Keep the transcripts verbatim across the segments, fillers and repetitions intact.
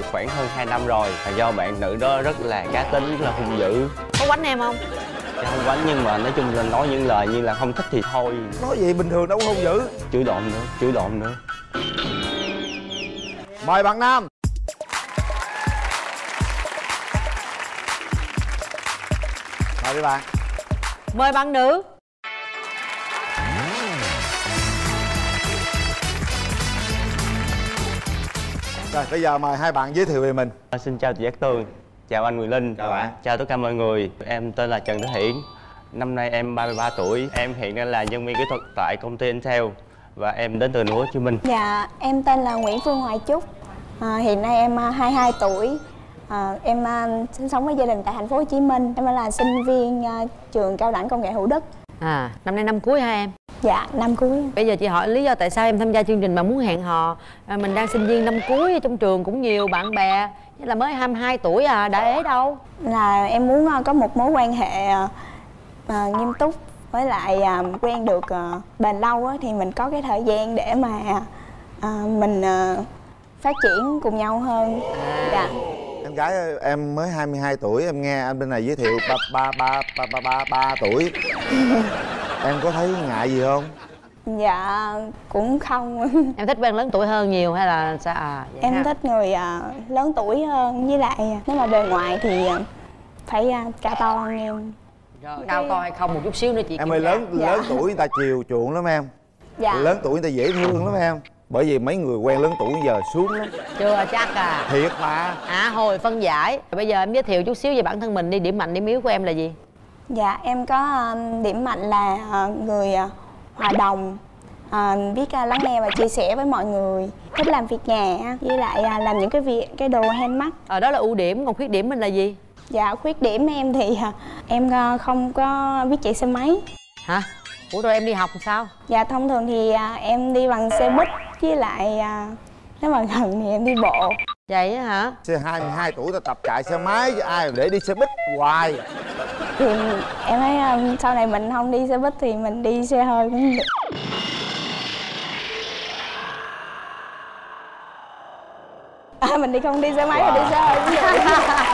được khoảng hơn hai năm rồi. Là do bạn nữ đó rất là cá tính, rất là hung dữ. Có quánh em không? Dạ không quánh, nhưng mà nói chung là nói những lời như là không thích thì thôi. Nói gì bình thường đâu có hung dữ. Chửi độn nữa, chửi độn nữa. Mời bạn nam. Mời đi bạn. Mời bạn nữ. Rồi bây giờ mời hai bạn giới thiệu về mình. Xin chào chị Giác Tường, chào anh Quyền Linh. Chào bạn. Chào tất cả mọi người. Em tên là Trần Thế Hiển. Năm nay em ba mươi ba tuổi. Em hiện đang là nhân viên kỹ thuật tại công ty Intel và em đến từ thành phố Hồ Chí Minh. Dạ, em tên là Nguyễn Phương Hoài Trúc. À, hiện nay em hai mươi hai tuổi. À, em uh, sinh sống với gia đình tại thành phố Hồ Chí Minh. Em là sinh viên uh, trường cao đẳng công nghệ Thủ Đức. À, năm nay năm cuối hả em? Dạ, năm cuối. Bây giờ chị hỏi lý do tại sao em tham gia chương trình mà muốn hẹn hò. À, mình đang sinh viên năm cuối, trong trường cũng nhiều bạn bè, như là mới hai mươi hai tuổi à, đã ế đâu. Là em muốn uh, có một mối quan hệ uh, uh, nghiêm túc, với lại uh, quen được uh, bền lâu á, thì mình có cái thời gian để mà uh, mình uh, phát triển cùng nhau hơn. À. Dạ. Em gái ơi, em mới hai mươi hai tuổi, em nghe anh bên này giới thiệu ba ba ba ba ba ba ba tuổi. Em có thấy ngại gì không? Dạ cũng không. Em thích quen lớn tuổi hơn nhiều hay là sao? À, vậy em ha. thích người uh, lớn tuổi hơn, với lại nếu mà bề ngoài thì uh, phải uh, cao to hơn em. Rồi, cao to hay không một chút xíu nữa chị. Em ơi, lớn Dạ. lớn tuổi người ta chiều chuộng lắm em. Dạ. Lớn tuổi người ta dễ thương lắm em. Bởi vì mấy người quen lớn tuổi giờ xuống lắm. Chưa chắc à. Thiệt mà. À, hồi phân giải. Bây giờ em giới thiệu chút xíu về bản thân mình đi. Điểm mạnh, điểm yếu của em là gì? Dạ em có uh, điểm mạnh là uh, người uh, hòa đồng, uh, biết uh, lắng nghe và chia sẻ với mọi người, thích làm việc nhà, với lại uh, làm những cái việc cái đồ handmade. Ở đó là ưu điểm, còn khuyết điểm mình là gì? Dạ khuyết điểm em thì uh, em uh, không có biết chạy xe máy. Hả? Ủa rồi em đi học sao? Dạ thông thường thì uh, em đi bằng xe buýt, với lại uh, nếu mà gần thì em đi bộ. Vậy á hả? Xe hai mươi hai tuổi ta tập chạy xe máy chứ ai mà để đi xe buýt hoài. Thì em thấy uh, sau này mình không đi xe buýt thì mình đi xe hơi cũng được. À, mình đi không đi xe máy wow. Mà đi xe hơi cũng được.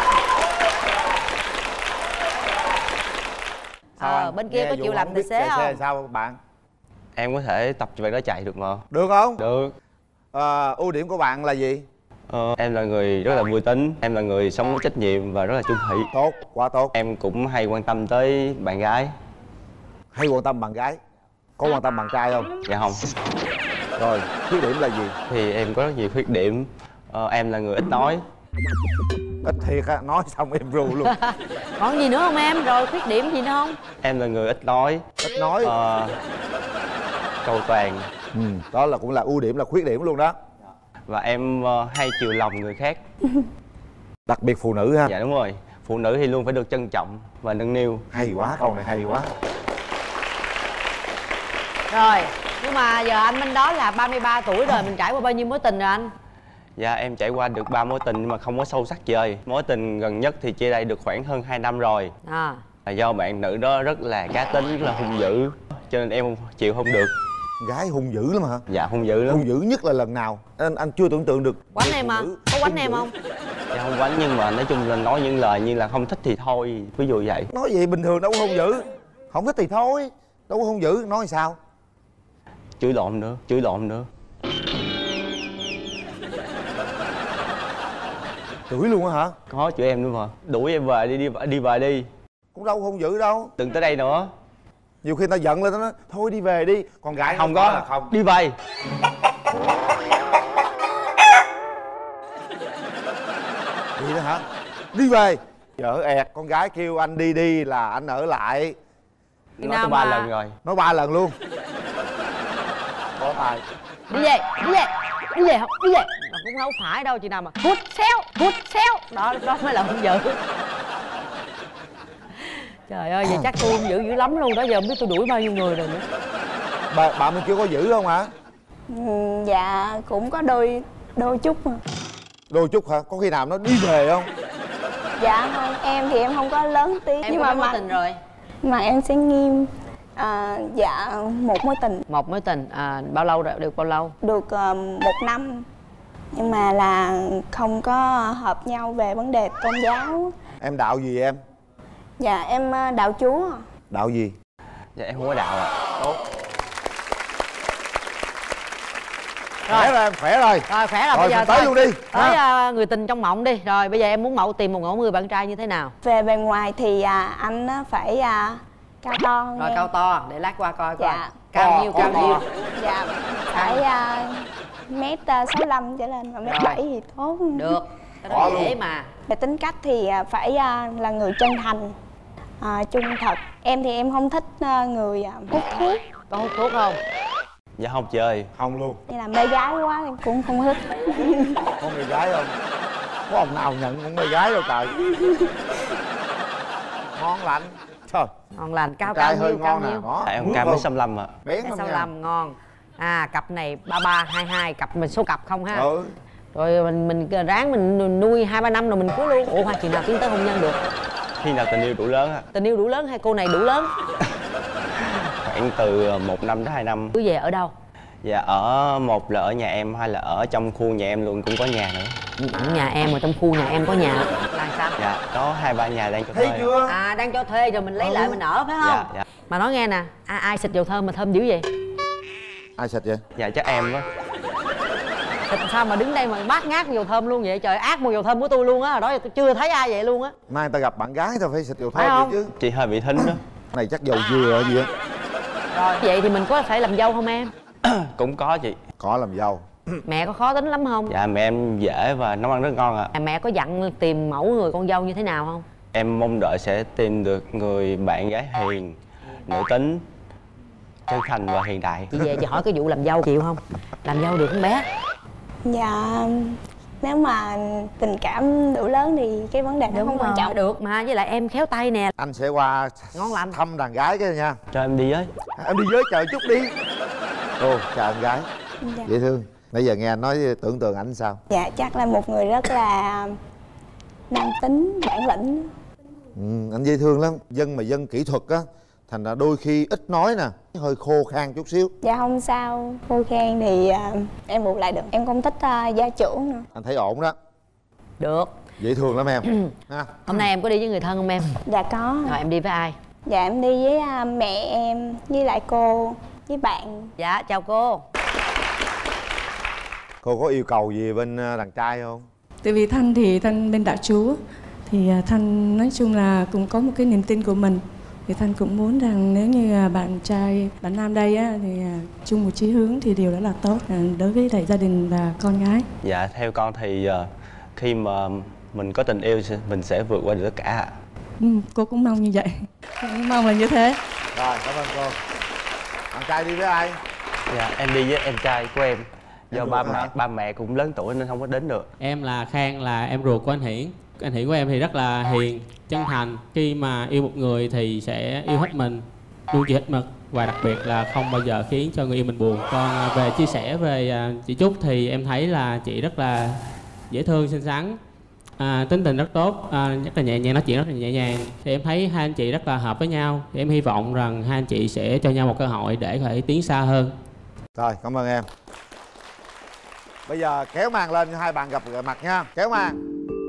Ờ, bên kia có chịu làm tài xế không? Xe sao bạn? Em có thể tập cho bạn đó chạy được mà. Được không? Được. À, ưu điểm của bạn là gì? Ờ, em là người rất là vui tính, em là người sống có trách nhiệm và rất là chung thủy. Tốt, quá tốt. Em cũng hay quan tâm tới bạn gái. Hay quan tâm bạn gái? Có quan tâm bạn trai không? Dạ không. Rồi, khuyết điểm là gì? Thì em có rất nhiều khuyết điểm. Ờ, em là người ít nói. Ít thiệt á, nói xong em ru luôn. Còn gì nữa không em? Rồi khuyết điểm gì nữa không? Em là người ít nói. Ít nói. Ờ, cầu toàn. Ừ, đó là cũng là ưu điểm, là khuyết điểm luôn đó. Và em uh, hay chiều lòng người khác. Đặc biệt phụ nữ ha. Dạ đúng rồi. Phụ nữ thì luôn phải được trân trọng và nâng niu. Hay quá, câu này hay quá. Rồi, nhưng mà giờ anh bên đó là ba mươi ba tuổi rồi, mình trải qua bao nhiêu mối tình rồi anh? Dạ em trải qua được ba mối tình nhưng mà không có sâu sắc chị ơi. Mối tình gần nhất thì chia đây được khoảng hơn hai năm rồi. À. Là do bạn nữ đó rất là cá tính, rất là hung dữ, cho nên em chịu không được. Gái hung dữ lắm hả? Dạ hung dữ lắm. Hung dữ nhất là lần nào? Anh anh chưa tưởng tượng được. Quánh em à? Có quánh em không? Dạ không quánh, nhưng mà nói chung là nói những lời như là không thích thì thôi, ví dụ vậy. Nói gì bình thường đâu có hung dữ. Không thích thì thôi, đâu có hung dữ, nói sao? Chửi lộn nữa, chửi lộn nữa. Chửi luôn á hả? Có chửi em nữa mà. Đuổi em về đi, đi đi về đi. Cũng đâu có hung dữ đâu. Đừng tới đây nữa. Nhiều khi ta giận lên, ta nói thôi đi về đi. Còn gái không có là không. Đi về. Vậy đó hả? Đi về. Dở ẹt, con gái kêu anh đi đi là anh ở lại. Nói tới ba lần rồi. Nói ba lần luôn. Có tài. Đi về, đi về, đi về không, đi về. Mà cũng đâu phải đâu chị nào mà hút xéo, hút xéo. Đó, đó mới là hung dữ. Trời ơi, vậy chắc tôi hung dữ dữ lắm luôn đó, giờ không biết tôi đuổi bao nhiêu người rồi nữa. Bà, bạn bên kia có dữ không hả? Ừ, dạ cũng có đôi đôi chút mà. Đôi chút hả? Có khi nào nó đi về không? Dạ không, em thì em không có lớn tiếng. Em nhưng có mà mối mà, tình rồi? mà em sẽ nghiêm. À, dạ một mối tình. Một mối tình, à, bao lâu rồi, được bao lâu? Được uh, một năm. nhưng mà là không có hợp nhau về vấn đề tôn giáo. Em đạo gì em? Dạ em ờ, đạo Chúa. Đạo gì? Dạ em không có đạo ạ. Tốt. Khỏe rồi em, khỏe rồi. Rồi khỏe rồi, Rồi bây giờ mình tới thôi. luôn đi. Tới À. à, người tình trong mộng đi. Rồi bây giờ em muốn mẫu tìm một mẫu người bạn trai như thế nào? Về bề ngoài thì à, anh á, phải à, cao to hơn Rồi em. cao to, để lát qua coi coi. Dạ. Cao To, nhiêu, to, cao to. nhiêu? Dạ phải à, mét sáu mươi lăm trở lên, mà mét Rồi. bảy thì tốt. Được, cái Có đó dễ luôn. mà. Về tính cách thì à, phải à, là người chân thành, à, trung thật. Em thì em không thích à, người à, hút thuốc, Có hút thuốc không? Dạ không chơi. Không luôn. như là mê gái quá em cũng không thích. Có mê gái không? Có ông nào nhận con mê gái đâu trời. Ngon lành. Trời. Ngon lành, cao Trai cao hơi nhiêu, cao ngon nè. nhiêu? Đó. Tại em bước cao vô. mấy xăm lăm ạ. Bén Cái lắm sáu nha. lăm ngon. À cặp này ba ba hai hai, cặp mình số cặp không ha? Ừ. Rồi mình mình ráng mình nuôi hai ba năm rồi mình cưới luôn. Ủa hoa chừng nào tiến tới hôn nhân được? Khi nào tình yêu đủ lớn ạ? Tình yêu đủ lớn hay cô này đủ lớn? Khoảng từ một năm đến hai năm. Cưới về ở đâu? Dạ ở một là ở nhà em, hai là ở trong khu nhà em luôn, cũng có nhà nữa. Ở nhà em, mà trong khu nhà em có nhà là sao? Dạ có hai ba nhà đang cho Thấy thuê. chưa? À đang cho thuê rồi mình lấy Ừ. lại mình ở phải không? Dạ dạ. Mà nói nghe nè, ai, ai xịt dầu thơm mà thơm dữ vậy? Ai xịt vậy? Dạ chắc em á. Xịt sao mà đứng đây mà bát ngát dầu thơm luôn vậy? Trời, ác mùi dầu thơm của tôi luôn á, đó giờ tôi chưa thấy ai vậy luôn á. Mai người ta gặp bạn gái tao phải xịt dầu Phải thơm không? vậy chứ. Chị hơi bị thính đó. Này chắc dầu dừa gì á. Rồi vậy thì mình có phải làm dâu không em? Cũng có chị. Có làm dâu. Mẹ có khó tính lắm không? Dạ mẹ em dễ và nấu ăn rất ngon ạ. À, mẹ có dặn tìm mẫu người con dâu như thế nào không? Em mong đợi sẽ tìm được người bạn gái hiền, nữ tính, chân thành và hiện đại. Chị về chị hỏi cái vụ làm dâu chịu không? Làm dâu được không bé? Dạ nếu mà tình cảm đủ lớn thì cái vấn đề đó không quan trọng. Được mà, với lại em khéo tay nè. Anh sẽ qua Ngon lành. thăm đàn gái cái nha. Cho em đi với. Em đi với chờ chút đi. Ô chào em gái. Dạ. Dễ thương. Nãy giờ nghe anh nói tưởng tượng ảnh sao? Dạ chắc là một người rất là nam tính, bản lĩnh. Ừ, anh dễ thương lắm. Dân mà dân kỹ thuật á, thành ra đôi khi ít nói nè, hơi khô khan chút xíu. Dạ không sao, khô khan thì à, em bù lại được. Em không thích à, gia trưởng nữa. Anh thấy ổn đó. Được. Dễ thương lắm em. Ha. Hôm nay em có đi với người thân không em? Dạ có. Rồi em đi với ai? Dạ em đi với à, mẹ em, với lại cô, với bạn. Dạ chào cô. Cô có yêu cầu gì bên đàn trai không? Tại vì Thanh thì Thanh bên đạo Chúa, thì à, Thanh nói chung là cũng có một cái niềm tin của mình. Thì Thanh cũng muốn rằng nếu như à, bạn trai, bạn nam đây á, thì à, chung một chí hướng thì điều đó là tốt à, đối với lại gia đình và con gái. Dạ theo con thì uh, khi mà mình có tình yêu mình sẽ vượt qua được tất cả ạ. Ừ, cô cũng mong như vậy. Cô cũng mong là như thế. Rồi, cảm ơn cô. Bạn trai đi với ai? Dạ em đi với em trai của em. Do Em ba ruột mẹ hả? ba mẹ cũng lớn tuổi nên không có đến được. Em là Khang, là em ruột của anh Hiển. Anh Hiển của em thì rất là hiền, chân thành. Khi mà yêu một người thì sẽ yêu hết mình, luôn chịu hết mực. Và đặc biệt là không bao giờ khiến cho người yêu mình buồn. Còn về chia sẻ về chị Trúc thì em thấy là chị rất là dễ thương, xinh xắn, à, tính tình rất tốt, à, rất là nhẹ nhàng, nói chuyện rất là nhẹ nhàng. Thì em thấy hai anh chị rất là hợp với nhau. Thì em hy vọng rằng hai anh chị sẽ cho nhau một cơ hội để có thể tiến xa hơn. Rồi, cảm ơn em. Bây giờ kéo màn lên cho hai bạn gặp mặt nha. Kéo màn.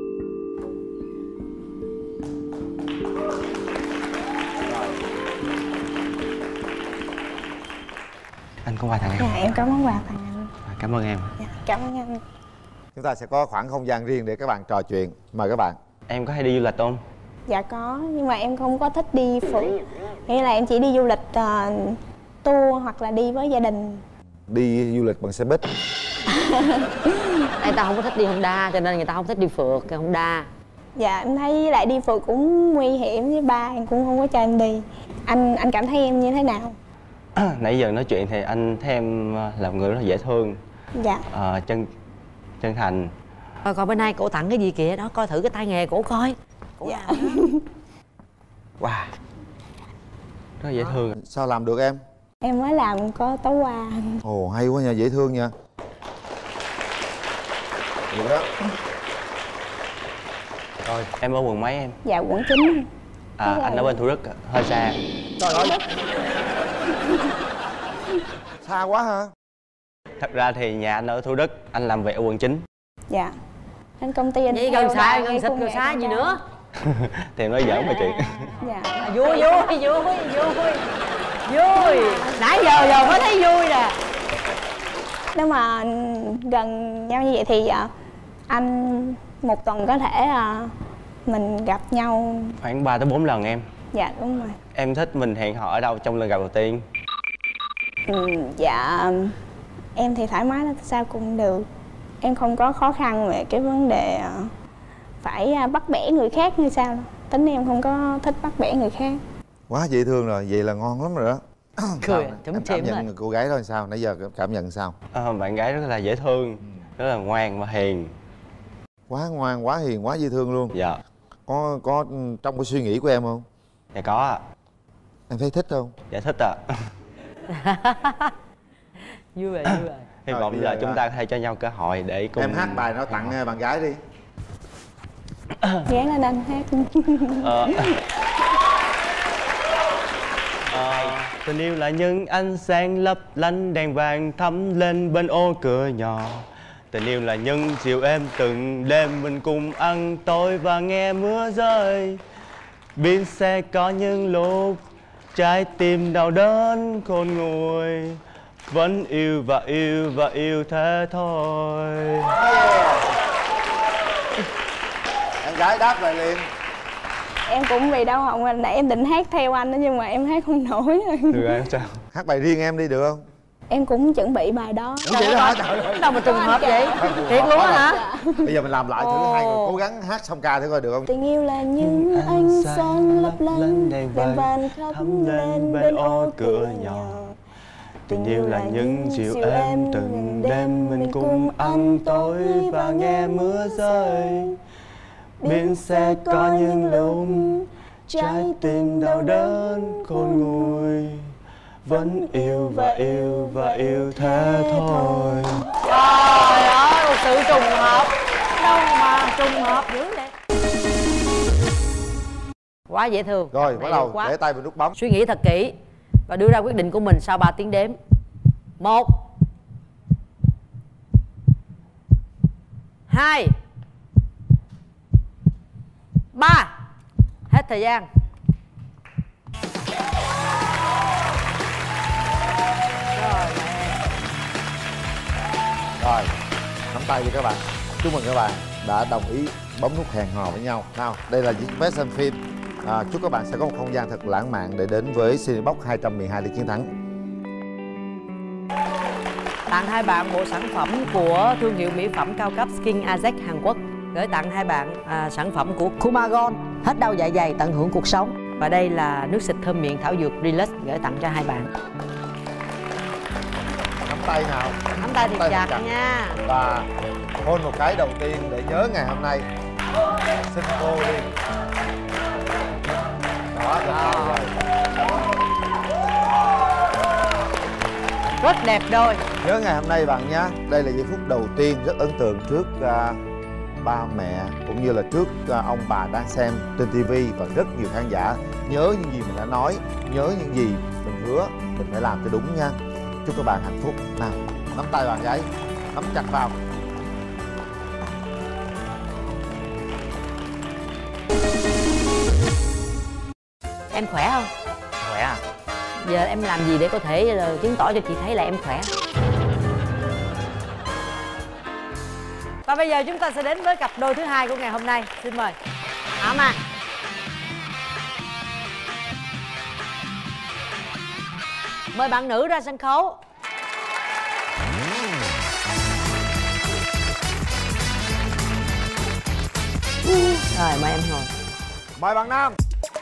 Anh có quà tặng em. Dạ em có món quà tặng anh. À, cảm ơn em. Dạ, cảm ơn anh. Chúng ta sẽ có khoảng không gian riêng để các bạn trò chuyện. Mời các bạn. Em có hay đi du lịch không? Dạ có, nhưng mà em không có thích đi phượt. Nghĩa là em chỉ đi du lịch uh, tour hoặc là đi với gia đình. Đi du lịch bằng xe buýt. Người ta không có thích đi Honda cho nên người ta không thích đi phượt cái Honda. Dạ em thấy lại đi phượt cũng nguy hiểm, với ba em cũng không có cho em đi. Anh anh cảm thấy em như thế nào? Nãy giờ nói chuyện thì anh thấy em là một người rất là dễ thương, Dạ. ờ, chân chân thành. Coi coi bên nay cổ tặng cái gì kìa đó, coi thử cái tay nghề cổ coi. Cổ Dạ. Wow, rất là dễ thương. Sao làm được em? Em mới làm có tối qua. Ồ hay quá nha, dễ thương nha. Được đó. Rồi em ở quận mấy em? Dạ quận chín. À anh ở bên Thủ Đức, hơi xa. Trời ơi. Xa quá hả? Thật ra thì nhà anh ở Thủ Đức, anh làm việc ở quận chín. Dạ. Đến công ty anh vậy theo gần xa đòi gần xịt công gần nghệ xa cao gì cao. nữa. Thì em nói giỡn mà chị. Dạ. À, vui vui vui vui vui. Nãy giờ giờ mới thấy vui nè. Nếu mà gần nhau như vậy thì à, anh một tuần có thể à, mình gặp nhau. Khoảng ba tới bốn lần em. Dạ đúng rồi. Em thích mình hẹn hò ở đâu trong lần gặp đầu tiên? Ừ, dạ em thì thoải mái sao cũng được. Em không có khó khăn về cái vấn đề à, phải à, bắt bẻ người khác như sao đâu. Tính em không có thích bắt bẻ người khác. Quá dễ thương rồi, vậy là ngon lắm rồi đó. Cười Sao? chấm Em chìm cảm nhận rồi. cô gái đó làm sao? Nãy giờ cảm nhận sao? À, bạn gái rất là dễ thương, rất là ngoan và hiền. Quá ngoan, quá hiền, quá dễ thương luôn. Dạ. Có có trong cái suy nghĩ của em không? Dạ có ạ. Em thấy thích không? Dạ thích ạ. Vui rồi vui rồi. Hy Rồi, vọng bây là giờ chúng à, ta có thể cho nhau cơ hội để cùng Em hát bài nó tặng bạn gái đi. Gán lên anh hát. Ờ. Ờ, tình yêu là những ánh sáng lấp lánh đèn vàng thắm lên bên ô cửa nhỏ. Tình yêu là những chiều êm từng đêm mình cùng ăn tối và nghe mưa rơi. Biết sẽ có những lúc trái tim đau đớn khôn nguôi, vẫn yêu và yêu và yêu thế thôi. Em gái đáp lại liền. Em cũng bị đau họng rồi, nãy em định hát theo anh đó nhưng mà em hát không nổi rồi. Được rồi, sao? Hát bài riêng em đi được không? Em cũng chuẩn bị bài đó. Đúng vậy đó hả? Trời ơi. Đâu mà trùng hợp vậy? Thiệt luôn á hả? Bây giờ mình làm lại thử Ồ. hai người cố gắng hát xong ca thử coi được không? Tình yêu là những ánh sáng lấp lánh đèn vàng thắm lên bên ô cửa nhỏ. Tình yêu là những chiều êm từng đêm mình cùng ăn tối và nghe mưa rơi. Biết sẽ có những lúc trái tim đau đớn khôn nguôi, vẫn yêu và yêu và yêu thế thôi. Trời ơi, một sự trùng hợp. Đâu mà trùng hợp dữ vậy. Quá dễ thương. Rồi, Cặp bắt này đầu được quá. để tay vào nút bấm. Suy nghĩ thật kỹ và đưa ra quyết định của mình sau ba tiếng đếm. Một, hai, ba. Hết thời gian. Rồi, Rồi, nắm tay đi các bạn. Chúc mừng các bạn đã đồng ý bấm nút hẹn hò với nhau. Nào, đây là chiếc vé xem phim. À, chúc các bạn sẽ có một không gian thật lãng mạn để đến với Cinebox hai trăm mười hai để chiến thắng. tặng hai bạn bộ sản phẩm của thương hiệu mỹ phẩm cao cấp Skin Azek Hàn Quốc. Gửi tặng hai bạn à, sản phẩm của Kumagon, hết đau dạ dày tận hưởng cuộc sống. Và đây là nước xịt thơm miệng thảo dược Relax, gửi tặng cho hai bạn. Nắm tay nào. Nắm tay thì Tay chặt thật chặt. nha. Và hôn một cái đầu tiên để nhớ ngày hôm nay. Xin cô đi. Đó, gật đầu rồi. Rất đẹp đôi. Nhớ ngày hôm nay bạn nhé. Đây là giây phút đầu tiên rất ấn tượng trước uh, ba mẹ cũng như là trước uh, ông bà đang xem trên ti vi và rất nhiều khán giả. Nhớ những gì mình đã nói, nhớ những gì mình hứa, mình phải làm cho đúng nha. Chúc các bạn hạnh phúc. Nào, nắm tay bạn gái, nắm chặt vào. Em khỏe không? Khỏe à? Giờ em làm gì để có thể uh, chứng tỏ cho chị thấy là em khỏe? Và bây giờ chúng ta sẽ đến với cặp đôi thứ hai của ngày hôm nay. Xin mời Hả Ma. Mời bạn nữ ra sân khấu. Rồi mời em ngồi. Mời bạn nam.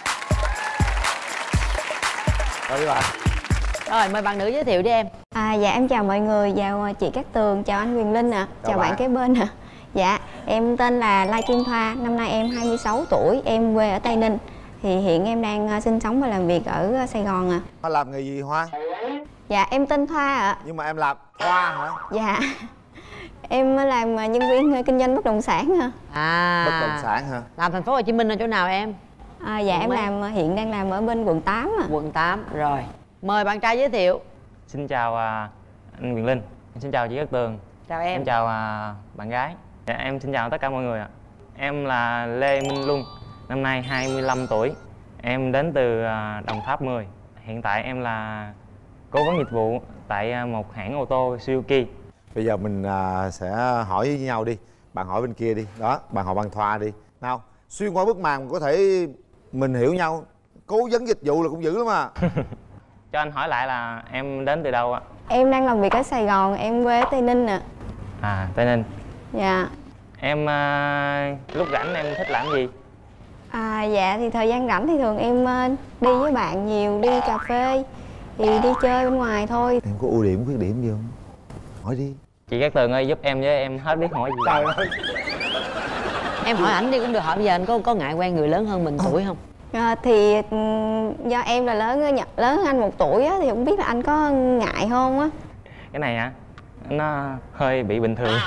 Rồi đi bạn. Rồi mời bạn nữ giới thiệu đi em. À, dạ em chào mọi người, chào chị Cát Tường, chào anh Quyền Linh ạ, à. Chào chào bạn bạn. kế bên ạ. À. Dạ, em tên là Lai Kim Thoa, năm nay em hai mươi sáu tuổi, em quê ở Tây Ninh. Thì hiện em đang sinh sống và làm việc ở Sài Gòn ạ. À. Hoa làm nghề gì Hoa? Dạ, em tên Thoa ạ. À. Nhưng mà em làm Hoa hả? Dạ, em làm nhân viên kinh doanh bất động sản ạ. À, Bất động sản hả? làm thành phố Hồ Chí Minh ở chỗ nào em? À, dạ Quận em mấy? làm hiện đang làm ở bên quận tám ạ. À. Quận tám. Rồi mời bạn trai giới thiệu. Xin chào à, anh Quyền Linh, xin chào chị Cát Tường, Chào em. em chào à, bạn gái. Dạ em xin chào tất cả mọi người ạ. Em là Lê Minh Luân, năm nay hai mươi lăm tuổi. Em đến từ Đồng Tháp mười. Hiện tại em là cố vấn dịch vụ tại một hãng ô tô Suzuki. Bây giờ mình à, sẽ hỏi với nhau đi. Bạn hỏi bên kia đi. Đó, bạn hỏi bạn Thoa đi. Nào, xuyên qua bức màn có thể mình hiểu nhau. Cố vấn dịch vụ là cũng dữ lắm à. Cho anh hỏi lại là em đến từ đâu ạ? Em đang làm việc ở Sài Gòn, em quê ở Tây Ninh ạ. À. À, Tây Ninh. Dạ. Em à, lúc rảnh em thích làm gì? À, dạ thì thời gian rảnh thì thường em đi với bạn nhiều, đi cà phê thì đi chơi bên ngoài thôi. Em có ưu điểm khuyết điểm gì không? Hỏi đi. Chị Cát Tường ơi, giúp em với em hết biết hỏi gì. Trời ơi. Em hỏi ảnh đi cũng được. Hỏi bây giờ anh có có ngại quen người lớn hơn mình tuổi không? À, thì do em là lớn lớn hơn anh một tuổi á, thì không biết là anh có ngại không á. Cái này hả? Nó hơi bị bình thường.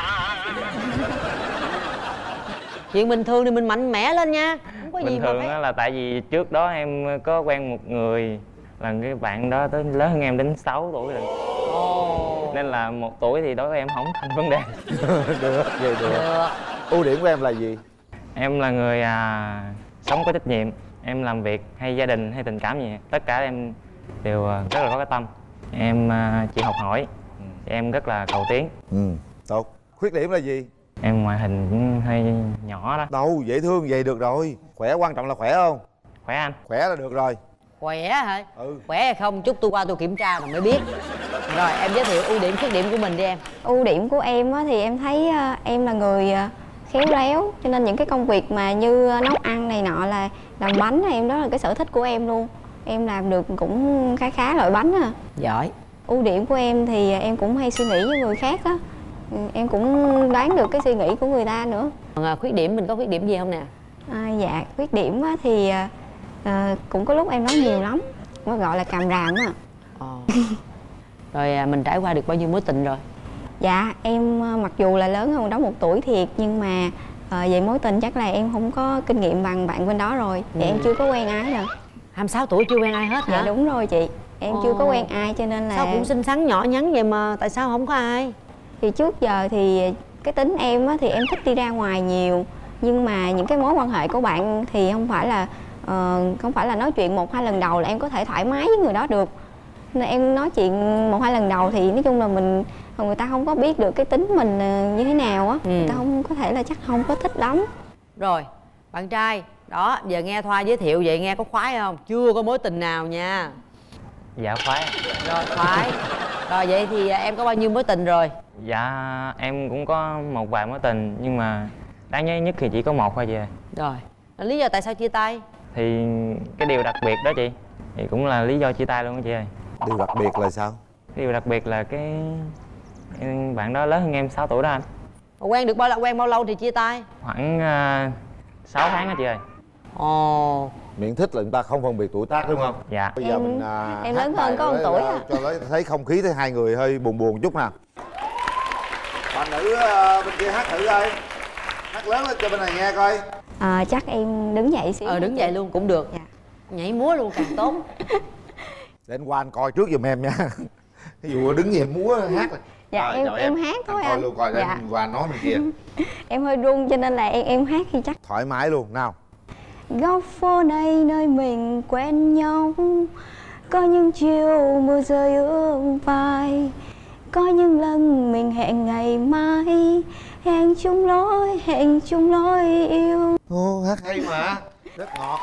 Chuyện bình thường thì mình mạnh mẽ lên nha. Không có gì Bình mà thường phải... là tại vì trước đó em có quen một người, là cái bạn đó tới lớn hơn em đến sáu tuổi rồi. Oh. Nên là một tuổi thì đối với em không thành vấn đề. Được, vậy được. Được. Ưu điểm của em là gì? Em là người à, sống có trách nhiệm. Em làm việc hay gia đình hay tình cảm gì, tất cả em đều rất là có cái tâm. Em à, chịu học hỏi. Em rất là cầu tiến. Ừ, tốt. Khuyết điểm là gì? Em ngoại hình cũng hơi nhỏ đó. Đâu, dễ thương vậy được rồi. Khỏe, quan trọng là khỏe không? Khỏe anh. Khỏe là được rồi. Khỏe hả? Ừ. Khỏe hay không chút tôi qua tôi kiểm tra rồi mới biết. Rồi em giới thiệu ưu điểm khuyết điểm của mình đi em. Ưu điểm của em á, thì em thấy uh, em là người uh, khéo léo, cho nên những cái công việc mà như nấu ăn này nọ, là làm bánh này, em đó là cái sở thích của em luôn. Em làm được cũng khá khá loại bánh à. Giỏi. Ưu điểm của em thì em cũng hay suy nghĩ với người khác á. Em cũng đoán được cái suy nghĩ của người ta nữa. Còn à, khuyết điểm mình có khuyết điểm gì không nè? À, dạ, khuyết điểm á, thì à, cũng có lúc em nói nhiều lắm, nó gọi là càm ràm á. Ờ. Rồi à, mình trải qua được bao nhiêu mối tình rồi? Dạ, em mặc dù là lớn hơn đó một tuổi thiệt, nhưng mà à, về mối tình chắc là em không có kinh nghiệm bằng bạn bên đó rồi. Thì ừ. em chưa có quen ai nè. hai mươi sáu tuổi chưa quen ai hết hả? Dạ đúng rồi chị. Em Ồ. chưa có quen ai cho nên là... Sao cũng xinh xắn nhỏ nhắn vậy mà tại sao không có ai? Thì trước giờ thì cái tính em á, thì em thích đi ra ngoài nhiều. Nhưng mà những cái mối quan hệ của bạn thì không phải là uh, không phải là nói chuyện một hai lần đầu là em có thể thoải mái với người đó được. Nên em nói chuyện một hai lần đầu thì nói chung là mình người ta không có biết được cái tính mình như thế nào á. Ừ. Người ta không có thể là chắc không có thích lắm. Rồi, bạn trai đó, giờ nghe Thoa giới thiệu vậy nghe có khoái không? Chưa có mối tình nào nha. Dạ khoái. Rồi khoái. Rồi vậy thì em có bao nhiêu mối tình rồi? Dạ em cũng có một vài mối tình, nhưng mà đáng nhớ nhất thì chỉ có một thôi chị. Rồi, lý do tại sao chia tay? Thì cái điều đặc biệt đó chị, thì cũng là lý do chia tay luôn đó chị ơi. Điều đặc biệt là sao? Điều đặc biệt là cái bạn đó lớn hơn em sáu tuổi đó anh. Quen được bao lâu, quen bao lâu thì chia tay? Khoảng uh, sáu tháng đó chị ơi. Ồ. Miễn thích là người ta không phân biệt tuổi tác đúng không? Dạ. Bây giờ em, mình à, em lớn hơn có một tuổi à. Cho lấy thấy không khí thấy hai người hơi buồn buồn chút nè. Bạn nữ uh, bên kia hát thử coi. Hát lớn lên cho bên này nghe coi. À, chắc em đứng dậy xíu. Ờ đứng dậy luôn cũng được. Dạ. Nhảy múa luôn càng tốt. Để anh qua anh coi trước giùm em nha. Ví dụ đứng về múa hát rồi. Dạ à, em, em em hát thôi anh. Coi luôn coi dạ. Anh qua nói bên kia. Em hơi run cho nên là em em hát thì chắc thoải mái luôn nào. Góc phố này nơi mình quen nhau, có những chiều mưa rơi ướt vai, có những lần mình hẹn ngày mai, hẹn chung lối, hẹn chung lối yêu. Ô, hát hay mà, rất ngọt.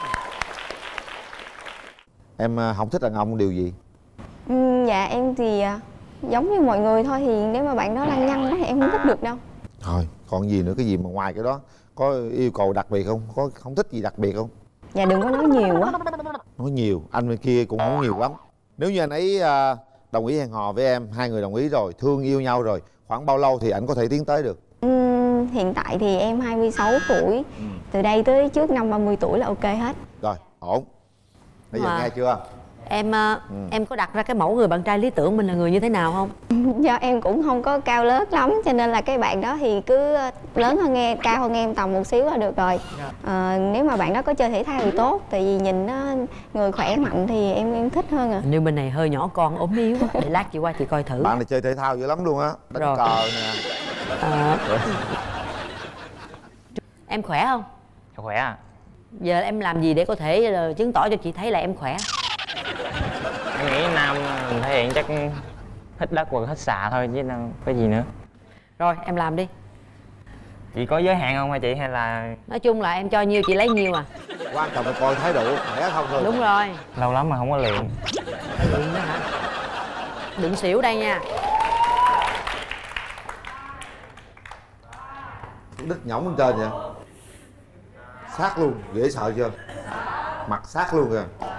Em không thích đàn ông điều gì? Ừ, dạ em thì giống như mọi người thôi, thì nếu mà bạn đó lăng nhăng đó thì em không thích được đâu. Thôi, còn gì nữa, cái gì mà ngoài cái đó có yêu cầu đặc biệt không? Có không thích gì đặc biệt không? Dạ đừng có nói nhiều quá. Nói nhiều, anh bên kia cũng không nhiều lắm. Nếu như anh ấy đồng ý hẹn hò với em, hai người đồng ý rồi, thương yêu nhau rồi, khoảng bao lâu thì anh có thể tiến tới được? Ừ, hiện tại thì em hai mươi sáu tuổi, ừ. Từ đây tới trước năm ba mươi tuổi là ok hết. Rồi, ổn. Bây giờ mà nghe chưa? Em ừ. em có đặt ra cái mẫu người bạn trai lý tưởng mình là người như thế nào không? Do em cũng không có cao lớn lắm, cho nên là cái bạn đó thì cứ lớn hơn em, cao hơn em tầm một xíu là được rồi. À, nếu mà bạn đó có chơi thể thao thì tốt, tại vì nhìn nó người khỏe mạnh thì em em thích hơn à. Như bên này hơi nhỏ con ốm yếu, để lát chị qua chị coi thử. Bạn này chơi thể thao dữ lắm luôn á, đánh rồi. Cờ nè. À, Em khỏe không? Khỏe à. Giờ em làm gì để có thể uh, chứng tỏ cho chị thấy là em khỏe? Em nghĩ nam mình thể hiện chắc hít đất hoặc hít xạ thôi chứ đâu có gì nữa. Rồi em làm đi. Chị có giới hạn không hả chị hay là... Nói chung là em cho nhiêu chị lấy nhiêu à. Quan trọng là coi thái độ khỏe không thôi. Đúng rồi. Lâu lắm mà không có luyện. Luyện nữa hả? Đừng xỉu đây nha. Đứt nhõng bên trên vậy. Sát luôn, dễ sợ chưa? Mặt sát luôn kìa.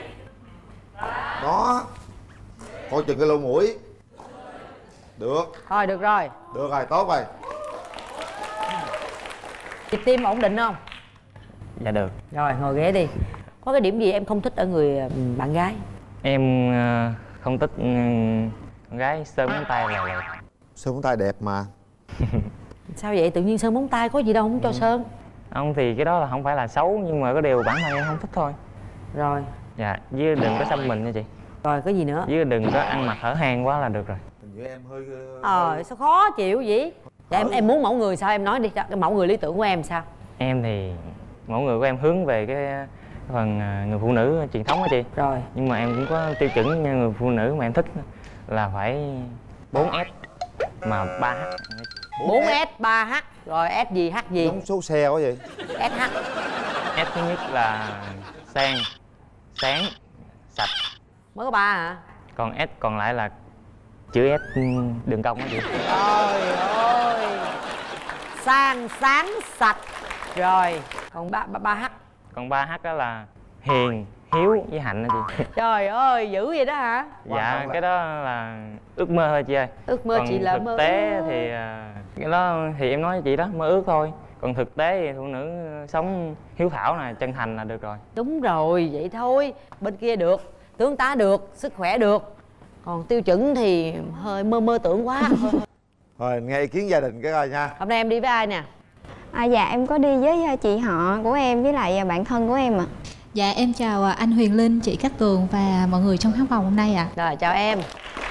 Đó. Coi chừng cái lỗ mũi. Được. Thôi được rồi. Được rồi, tốt rồi. Nhịp tim ổn định không? Dạ được. Rồi ngồi ghế đi. Có cái điểm gì em không thích ở người bạn gái? Em uh, không thích uh, con gái sơn móng tay là đẹp. Sơn móng tay đẹp mà. Sao vậy? Tự nhiên sơn móng tay có gì đâu không cho ừ. sơn. Không thì cái đó là không phải là xấu, nhưng mà có điều bản thân em không thích thôi. Rồi. Dạ, với đừng có xăm mình nha chị. Rồi có gì nữa? Với đừng có ăn mặc hở hang quá là được rồi. Hình như em hơi... Ờ à, sao khó chịu vậy? Dạ, em em muốn mẫu người sao em nói đi, cái mẫu người lý tưởng của em sao? Em thì mẫu người của em hướng về cái phần người phụ nữ truyền thống đó chị. Rồi. Nhưng mà em cũng có tiêu chuẩn như người phụ nữ mà em thích là phải bốn S mà ba H. bốn S ba H. Rồi S gì H gì? Giống số xe quá vậy. ét hát. S thứ nhất là sang, sáng, sạch. Mới có ba hả? Còn S còn lại là chữ S đường cong đó chị. Trời ơi. Sang, sáng, sạch. Rồi, còn ba, ba, ba H. Còn ba H đó là hiền, hiếu với hạnh đó chị. Trời ơi, dữ vậy đó hả? Dạ, cái đó là ước mơ thôi chị ơi. Ước mơ. Còn chị là thực mơ. Thực tế thì cái đó thì em nói với chị đó, mơ ước thôi. Còn thực tế thì phụ nữ sống hiếu thảo này, chân thành là được rồi. Đúng rồi, vậy thôi. Bên kia được, tướng tá được, sức khỏe được. Còn tiêu chuẩn thì hơi mơ mơ tưởng quá. Rồi, nghe ý kiến gia đình cái coi nha. Hôm nay em đi với ai nè? À, dạ em có đi với chị họ của em với lại bạn thân của em ạ. À. Dạ em chào anh Huyền Linh, chị Cát Tường và mọi người trong khán phòng hôm nay ạ. À. Rồi chào em.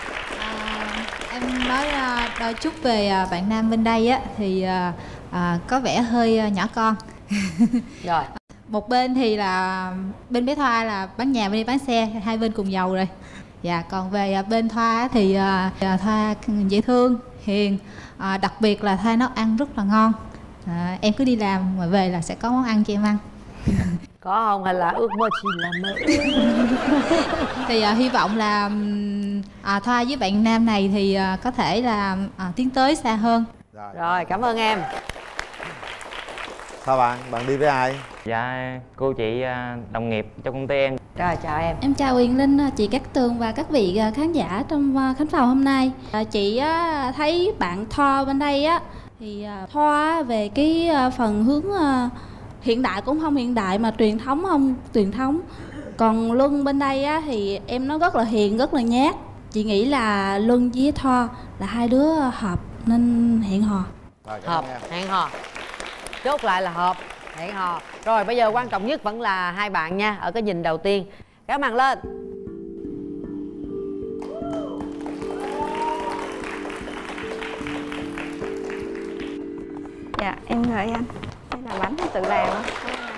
À, em nói đôi chút về bạn nam bên đây á thì à, có vẻ hơi nhỏ con. Rồi. Một bên thì là bên bé Thoa là bán nhà, bên đi bán xe, hai bên cùng giàu rồi. Dạ, còn về bên Thoa thì à, Thoa dễ thương, hiền, à, đặc biệt là Thoa nấu ăn rất là ngon. À, em cứ đi làm mà về là sẽ có món ăn cho em ăn. Có không hay là ước mơ chỉ là mơ? Thì à, hy vọng là à, Thoa với bạn nam này thì à, có thể là à, tiến tới xa hơn. Rồi. Rồi, cảm ơn em. Sao bạn? Bạn đi với ai? Dạ, cô chị đồng nghiệp trong công ty em. Rồi, chào em. Em chào Huyền Linh, chị Cát Tường và các vị khán giả trong khán phòng hôm nay. Chị thấy bạn Thoa bên đây á, thì Thoa về cái phần hướng hiện đại cũng không hiện đại mà truyền thống không truyền thống. Còn Luân bên đây á thì em nó rất là hiền, rất là nhát. Chị nghĩ là Luân với Thoa là hai đứa hợp nên hẹn hò. Rồi, hợp, hẹn hò. Chốt lại là hợp, hẹn hò. Rồi bây giờ quan trọng nhất vẫn là hai bạn nha. Ở cái nhìn đầu tiên. Kéo màn lên. Dạ em gửi anh. Đây là bánh tự làm á.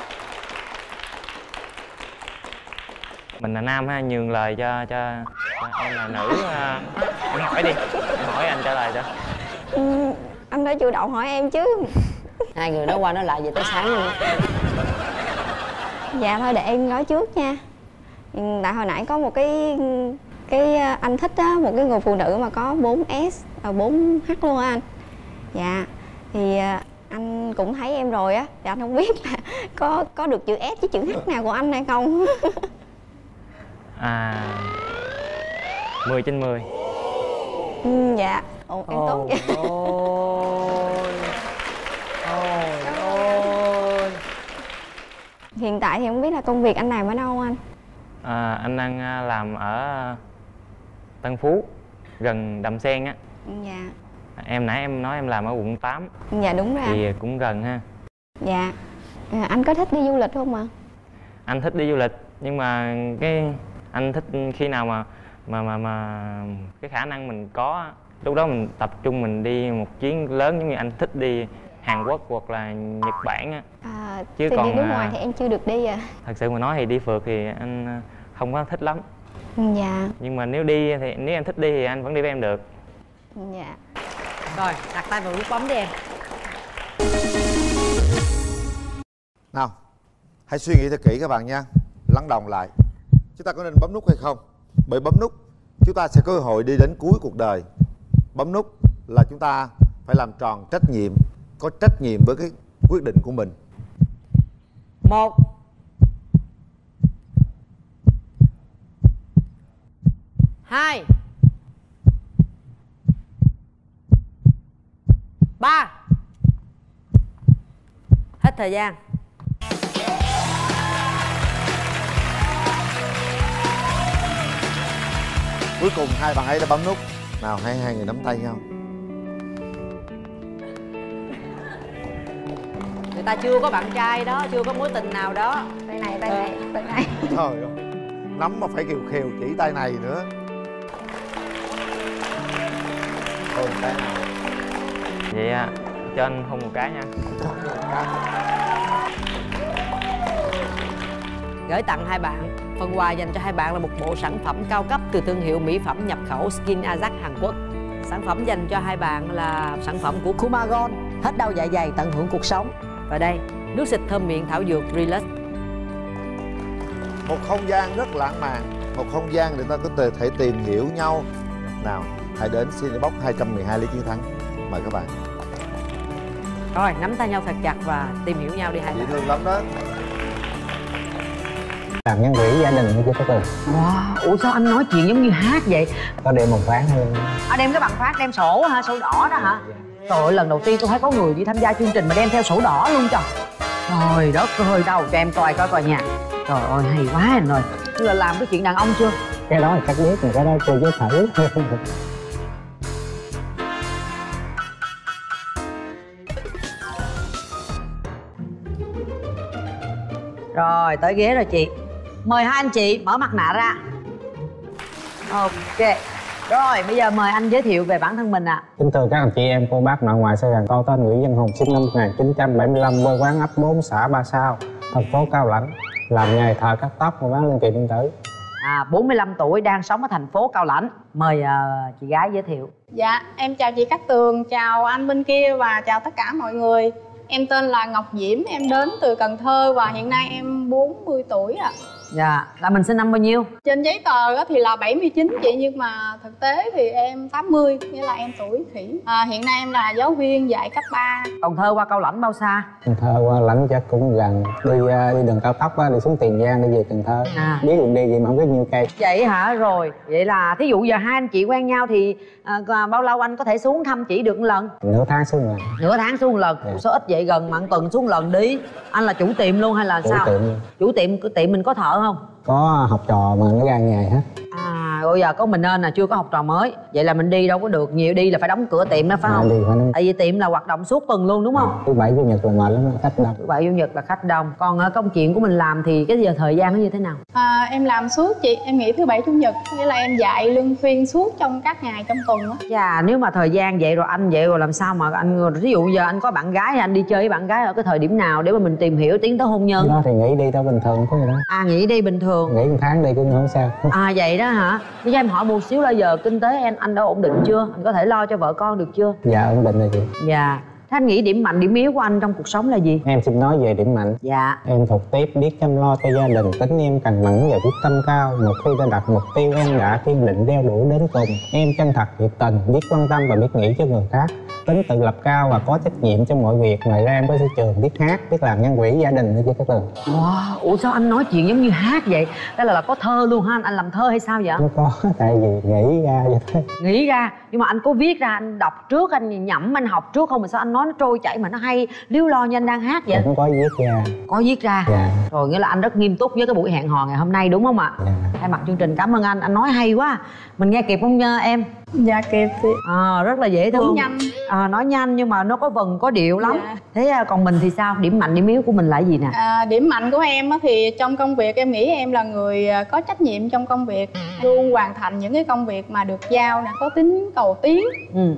Mình là nam ha, nhường lời cho cho, cho em là nữ. Em hỏi đi, em hỏi anh trả lời cho. Ừ, anh đã chủ động hỏi em chứ. Hai người nói qua nói lại vậy tới sáng luôn. Dạ thôi để em nói trước nha. Tại hồi nãy có một cái cái anh thích á, một cái người phụ nữ mà có bốn S và bốn H luôn á anh. Dạ thì anh cũng thấy em rồi á, thì anh không biết là có có được chữ S với chữ H nào của anh hay không. À, mười trên mười. Ừ, dạ. Ồ, em tốt vậy. Ôi ôi ôi. Hiện tại thì không biết là công việc anh làm ở đâu anh? À, anh đang làm ở Tân Phú, gần Đầm Sen á. Dạ. Em nãy em nói em làm ở quận tám. Dạ đúng rồi. Thì cũng gần ha. Dạ. À, anh có thích đi du lịch không ạ? Anh thích đi du lịch, nhưng mà cái anh thích khi nào mà mà mà mà cái khả năng mình có, lúc đó mình tập trung mình đi một chuyến lớn, giống như anh thích đi Hàn Quốc hoặc là Nhật Bản á. À, chứ thì còn đi nước ngoài à, thì em chưa được đi à. thật sự mà nói thì đi phượt thì anh không có thích lắm. Dạ. Nhưng mà nếu đi thì nếu em thích đi thì anh vẫn đi với em được. Dạ. Rồi, đặt tay vào nút bấm đi em. Nào, hãy suy nghĩ thật kỹ các bạn nha. Lắng đọng lại. Chúng ta có nên bấm nút hay không? Bởi bấm nút chúng ta sẽ có cơ hội đi đến cuối cuộc đời. Bấm nút là chúng ta phải làm tròn trách nhiệm, có trách nhiệm với cái quyết định của mình. Một, hai, ba. Hết thời gian. Cuối cùng hai bạn ấy đã bấm nút. Nào, hai hai người nắm tay nhau. Người ta chưa có bạn trai đó, chưa có mối tình nào đó. Tay này, tay này, tay này. Trời ơi, nắm mà phải khều khều chỉ tay này nữa. Thôi cái nào. Vậy à, cho anh hôn một cái nha. Gửi tặng hai bạn. Phần quà dành cho hai bạn là một bộ sản phẩm cao cấp từ thương hiệu mỹ phẩm nhập khẩu Skin Ajax Hàn Quốc. Sản phẩm dành cho hai bạn là sản phẩm của Kumagon, hết đau dạ dày, tận hưởng cuộc sống. Và đây, nước xịt thơm miệng thảo dược Relax. Một không gian rất lãng mạn, một không gian để ta có thể tìm hiểu nhau. Nào, hãy đến Cinebox hai trăm mười hai Lý Chiến Thắng. Mời các bạn. Rồi, nắm tay nhau thật chặt và tìm hiểu nhau đi hai Dễ bạn. thương lắm đó. Làm nhân quỹ gia đình chứ có từng. Wow, ủa sao anh nói chuyện giống như hát vậy? Có đem một ván hơn. À, đem cái bằng phát, đem sổ hả? Sổ đỏ đó hả? Trời ơi, lần đầu tiên tôi thấy có người đi tham gia chương trình mà đem theo sổ đỏ luôn trời. Trời đất ơi, đâu cho em coi coi coi nha. Trời ơi, hay quá anh ơi. Tức là làm cái chuyện đàn ông chưa? Cái đó là chắc biết, mà cái đó tôi với thử. Rồi, tới ghế rồi chị. Mời hai anh chị mở mặt nạ ra. Ok. Rồi, bây giờ mời anh giới thiệu về bản thân mình ạ. À. Kính thưa các anh chị em, cô bác nội ngoại Sài Gòn, con tên Nguyễn Văn Hùng, sinh năm một nghìn chín trăm bảy mươi lăm, quê quán ấp bốn, xã Ba Sao, thành phố Cao Lãnh, làm nghề thợ cắt tóc và bán linh kiện điện tử. À, bốn mươi lăm tuổi, đang sống ở thành phố Cao Lãnh. Mời uh, chị gái giới thiệu. Dạ, em chào chị Cát Tường, chào anh bên kia và chào tất cả mọi người. Em tên là Ngọc Diễm, em đến từ Cần Thơ và hiện nay em bốn mươi tuổi ạ. À. Dạ, là mình sinh năm bao nhiêu? Trên giấy tờ thì là bảy mươi chín chị, nhưng mà thực tế thì em tám mươi, nghĩa là em tuổi khỉ. À, hiện nay em là giáo viên dạy cấp ba. Cần Thơ qua Cao Lãnh bao xa? Cần Thơ qua Lãnh chắc cũng gần. Đi đi đường cao tốc á, đi xuống Tiền Giang đi về Cần Thơ. À. Biết đường đi vậy mà không biết nhiêu cây. Vậy hả? Rồi, vậy là thí dụ giờ hai anh chị quen nhau thì à, bao lâu anh có thể xuống thăm chị được một lần? Nửa tháng xuống lần. Nửa tháng xuống một lần. Dạ. Sao ít vậy, gần mà tuần xuống lần đi. Anh là chủ tiệm luôn hay là chủ sao? Tiệm. Chủ tiệm tiệm mình có thợ không? Có học trò mà nó ra nghề hết. À, bây giờ có mình nên là chưa có học trò mới. Vậy là mình đi đâu có được, nhiều đi là phải đóng cửa tiệm đó phải không? À, đi phải đúng. Tại vì tiệm là hoạt động suốt tuần luôn đúng không? À, thứ bảy chủ nhật là mệt lắm, khách đông. Thứ bảy chủ nhật là khách đông. Còn ở công chuyện của mình làm thì cái giờ thời gian nó như thế nào? À, em làm suốt chị, em nghỉ thứ bảy chủ nhật, nghĩa là em dạy luân phiên suốt trong các ngày trong tuần á. Dạ, nếu mà thời gian vậy rồi anh vậy rồi làm sao mà anh, ví dụ giờ anh có bạn gái thì anh đi chơi với bạn gái ở cái thời điểm nào để mà mình tìm hiểu tiến tới hôn nhân? Đó thì nghỉ đi đâu bình thường thôi đó. À, nghỉ đi bình thường. Nghỉ một tháng đi cũng không sao. À vậy đó hả? Bây giờ em hỏi một xíu là giờ kinh tế anh anh đã ổn định chưa? Anh có thể lo cho vợ con được chưa? Dạ ổn định rồi chị. Dạ. Thế anh nghĩ điểm mạnh điểm yếu của anh trong cuộc sống là gì? Em xin nói về điểm mạnh. Dạ. Em thuộc tiếp, biết chăm lo cho gia đình, tính em cần mẫn và quyết tâm cao. Một khi đã đặt mục tiêu em đã kiên định đeo đuổi đến cùng. Em chân thật nhiệt tình, biết quan tâm và biết nghĩ cho người khác. Tính tự lập cao và có trách nhiệm trong mọi việc. Ngoài ra em có sở trường, biết hát, biết làm nhân quỹ gia đình nữa chứ các Tường. Wow, ủa sao anh nói chuyện giống như hát vậy? Đây là, là có thơ luôn hả anh? Anh làm thơ hay sao vậy? Không có, tại vì nghĩ ra vậy thôi. Nghĩ ra, nhưng mà anh có viết ra, anh đọc trước, anh nhẩm, anh học trước không mà sao anh nói nó trôi chảy mà nó hay líu lo như anh đang hát vậy? Cũng có viết ra. Có viết ra? Dạ. Rồi nghĩa là anh rất nghiêm túc với cái buổi hẹn hò ngày hôm nay đúng không ạ? Dạ. Thay mặt chương trình cảm ơn anh, anh nói hay quá. Mình nghe kịp không nha em? Dạ kịp chị. À, rất là dễ thương. Nói nhanh. À, nói nhanh nhưng mà nó có vần có điệu lắm. Dạ. Thế còn mình thì sao? Điểm mạnh điểm yếu của mình là gì nè? À, điểm mạnh của em thì trong công việc em nghĩ em là người có trách nhiệm trong công việc, luôn hoàn thành những cái công việc mà được giao nè, có tính cầu tiến. Ừ.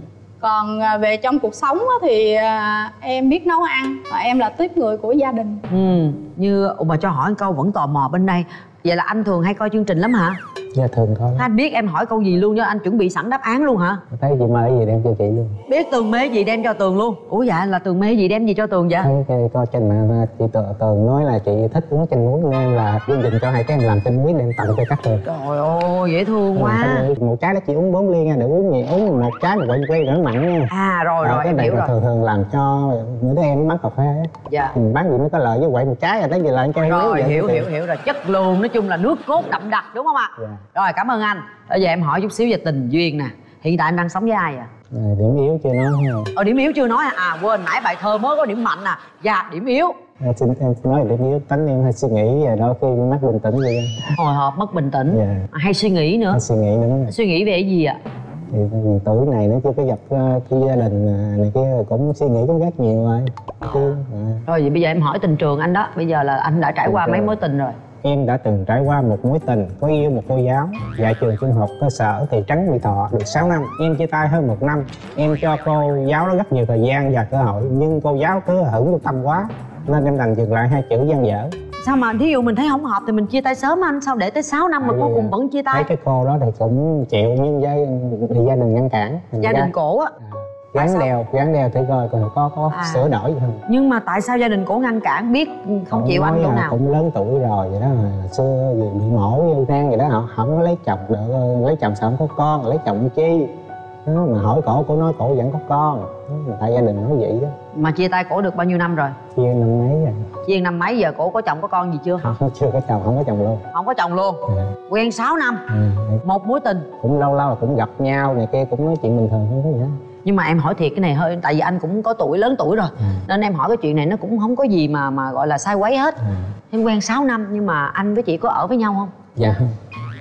Còn à, về trong cuộc sống á, thì à, em biết nấu ăn và em là tiếp người của gia đình. Ừ, như Ủa mà cho hỏi một câu vẫn tò mò bên đây. Vậy là anh thường hay coi chương trình lắm hả? Dạ thường thôi. Anh biết em hỏi câu gì luôn cho anh chuẩn bị sẵn đáp án luôn hả? Thấy chị mê gì đem cho chị luôn. Biết Tường mê gì đem cho Tường luôn. Ủa dạ là Tường mê gì đem gì cho Tường vậy? Thấy cái coi trên mà chị Tường, Tường nói là chị thích uống chanh muối nên là chương trình cho hai cái em làm chanh muối đem tặng cho các Tường. Trời ơi dễ thương quá. Một trái đó chị uống bốn ly nha, đừng uống nhiều, uống một trái mà quay quay nó mặn nha. À rồi rồi, cái em này hiểu là rồi. thường thường làm cho những đứa em bán cà phê á. Dạ. Mình bán gì mới có lợi, với quậy một trái rồi tới giờ lại cho Rồi vậy hiểu thì- hiểu hiểu rồi, chất lượng nói chung là nước cốt đậm đặc đúng không ạ? Dạ. Rồi cảm ơn anh. Bây giờ em hỏi chút xíu về tình duyên nè. Hiện tại em đang sống với ai à? À, điểm yếu chưa nói ha. Ờ điểm yếu chưa nói à? À quên nãy bài thơ mới có điểm mạnh à. Dạ điểm yếu. Em xin em xin nói điểm yếu, tính em hay suy nghĩ và đôi khi mất bình tĩnh vậy. Hồi hộp mất bình tĩnh. Dạ. À, hay suy nghĩ nữa. Hay suy nghĩ nữa. Suy nghĩ về cái gì ạ? Thì vì tuổi này nó chưa có gặp uh, cái gia đình uh, này kia cũng suy nghĩ cũng rất nhiều rồi. Chứ, à. Rồi vậy bây giờ em hỏi tình trường anh đó. Bây giờ là anh đã trải Tình qua trường. mấy mối tình rồi? Em đã từng trải qua một mối tình, có yêu một cô giáo dạy trường trung học cơ sở thị trấn Mỹ Thọ được sáu năm. Em chia tay hơn một năm. Em cho cô giáo đó rất nhiều thời gian và cơ hội, nhưng cô giáo cứ hưởng vô tâm quá nên em đành dừng lại hai chữ dang dở. Sao mà thí dụ mình thấy không hợp thì mình chia tay sớm anh, sao để tới sáu năm mà Tại cuối vì, cùng vẫn chia tay? Thấy cái cô đó thì cũng chịu nhưng gia, thì gia đình ngăn cản. Thành Gia ra- đình cổ á. gắn sao? đèo gắn đèo thử coi còn có có À. sửa đổi gì không. Nhưng mà tại sao gia đình cổ ngăn cản, biết không Họ chịu nói anh chỗ là nào? cũng lớn tuổi rồi vậy đó, hồi xưa gì bị mổ yêu nang vậy đó, họ không có lấy chồng được, lấy chồng sao không có con, lấy chồng chi đó, mà hỏi cổ cổ nói cổ vẫn có con. Đó, tại gia đình nói vậy đó. Mà chia tay cổ được bao nhiêu năm rồi? Chia năm mấy rồi. Chia năm mấy giờ cổ có chồng có con gì chưa? Không, chưa có chồng, không có chồng luôn. Không có chồng luôn. À, Quen sáu năm, à, một mối tình. cũng lâu lâu cũng gặp nhau này kia, cũng nói chuyện bình thường không có gì hết. Nhưng mà em hỏi thiệt cái này hơi, tại vì anh cũng có tuổi, lớn tuổi rồi, À. nên em hỏi cái chuyện này nó cũng không có gì mà mà gọi là sai quấy hết. À, Em quen sáu năm nhưng mà anh với chị có ở với nhau không? dạ không.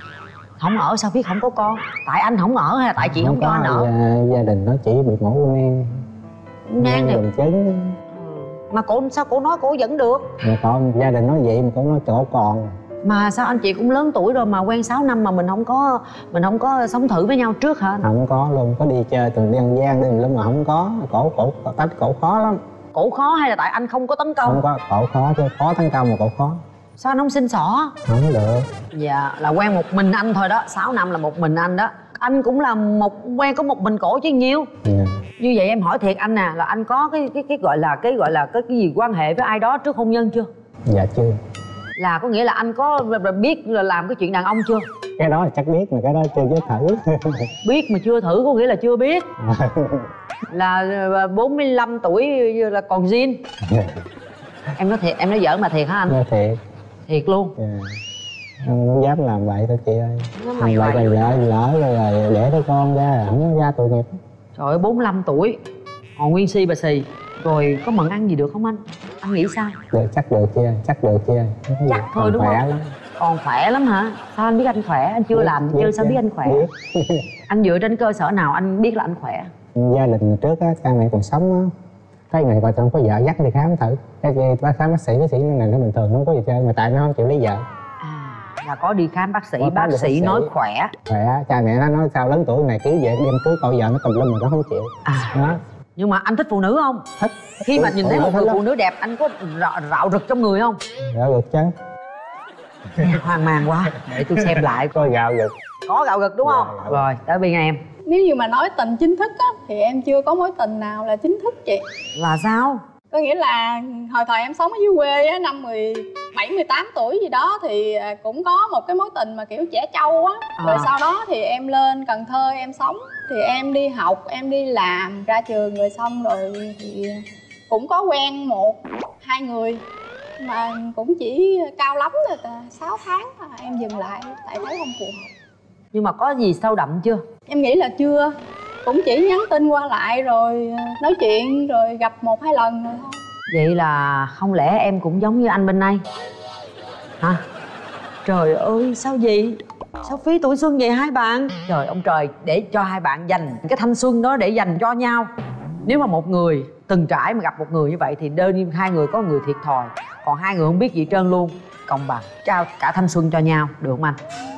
Không ở sao biết không có con? Tại anh không ở hay là tại chị không, cho anh ở? Gia, gia đình nó chỉ bị mổ u nang. Nang này đồng chứng. mà cổ sao cổ nói cổ vẫn được? Mà còn gia đình nói vậy mà cổ nói chỗ còn. Mà sao anh chị cũng lớn tuổi rồi mà quen sáu năm mà mình không có mình không có sống thử với nhau trước hả anh? Không có luôn, có đi chơi từng đi ăn gian đi luôn mà không có. Cổ cổ tách cổ khó lắm. Cổ khó hay là tại anh không có tấn công? Không có, cổ khó chứ khó tấn công mà cổ khó. Sao anh không xin xỏ? Không có được. Dạ là quen một mình anh thôi đó, sáu năm là một mình anh đó. Anh cũng là một quen có một mình cổ chứ nhiêu. Yeah. Như vậy em hỏi thiệt anh nè, là anh có cái cái cái gọi là cái gọi là cái cái gì quan hệ với ai đó trước hôn nhân chưa? Dạ chưa. Là có nghĩa là anh có biết là làm cái chuyện đàn ông chưa? Cái đó là chắc biết mà cái đó chưa chứ thử. Biết mà chưa thử có nghĩa là chưa biết. Là bốn mươi lăm tuổi là còn zin. Em nói thiệt, em nói giỡn mà thiệt hả anh? Nói thiệt. Thiệt luôn. Dạ. Em không dám làm vậy thôi chị ơi. Nó Làm mày vậy hoài. còn lỡ lỡ rồi rồi đẻ đứa con ra không có ra tội nghiệp. Trời ơi bốn mươi lăm tuổi còn nguyên si bà xì. Rồi có mận ăn gì được không anh? Anh nghĩ sao? Được, chắc được chị ơi, chắc được chị ơi. Không có Chắc gì, thôi còn đúng khỏe không? lắm. Còn khỏe lắm hả? Sao anh biết anh khỏe? Anh chưa Biết, làm biết chơi sao chứ. biết anh khỏe? Biết. Anh dựa trên cơ sở nào anh biết là anh khỏe? Gia đình trước á, cha mẹ còn sống á, cái ngày vợ chồng có vợ dắt đi khám thử. Cái gì bác khám bác sĩ, bác sĩ này nó bình thường không có gì chơi mà tại nó không chịu lấy vợ. À, là có đi khám bác sĩ, Có khám bác được sĩ bác sĩ. nói khỏe. Khỏe, cha mẹ nó nói sao lớn tuổi này cưới về đem cưới cậu vợ nó tùm lum mà nó không chịu. À, Đó, nhưng mà anh thích phụ nữ không? thích. Khi mà nhìn thấy một người Thích phụ nữ đẹp anh có rạo, rạo rực trong người không? Gạo gực chứ. Hoang mang quá, để tôi xem lại. Có gạo gực. Có gạo gực đúng không? Dạ, dạ. Rồi, tới bên em. Nếu như mà nói tình chính thức á thì em chưa có mối tình nào là chính thức chị. Là sao? Có nghĩa là hồi thời em sống ở dưới quê á, năm mười bảy mười tám tuổi gì đó thì cũng có một cái mối tình mà kiểu trẻ trâu á. À. Rồi sau đó thì em lên Cần Thơ em sống, thì em đi học, em đi làm, ra trường rồi xong rồi thì cũng có quen một hai người mà cũng chỉ cao lắm là sáu tháng mà em dừng lại tại thấy không phù hợp. Nhưng mà có gì sâu đậm chưa? Em nghĩ là chưa, cũng chỉ nhắn tin qua lại rồi nói chuyện rồi gặp một hai lần rồi thôi. Vậy là không lẽ em cũng giống như anh bên này hả? Trời ơi sao vậy? Sao phí tuổi xuân vậy hai bạn? Trời ông trời, để cho hai bạn dành cái thanh xuân đó để dành cho nhau. Nếu mà một người từng trải mà gặp một người như vậy thì đơn hai người có người thiệt thòi, còn hai người không biết gì trơn luôn. Công bằng trao cả thanh xuân cho nhau được không anh?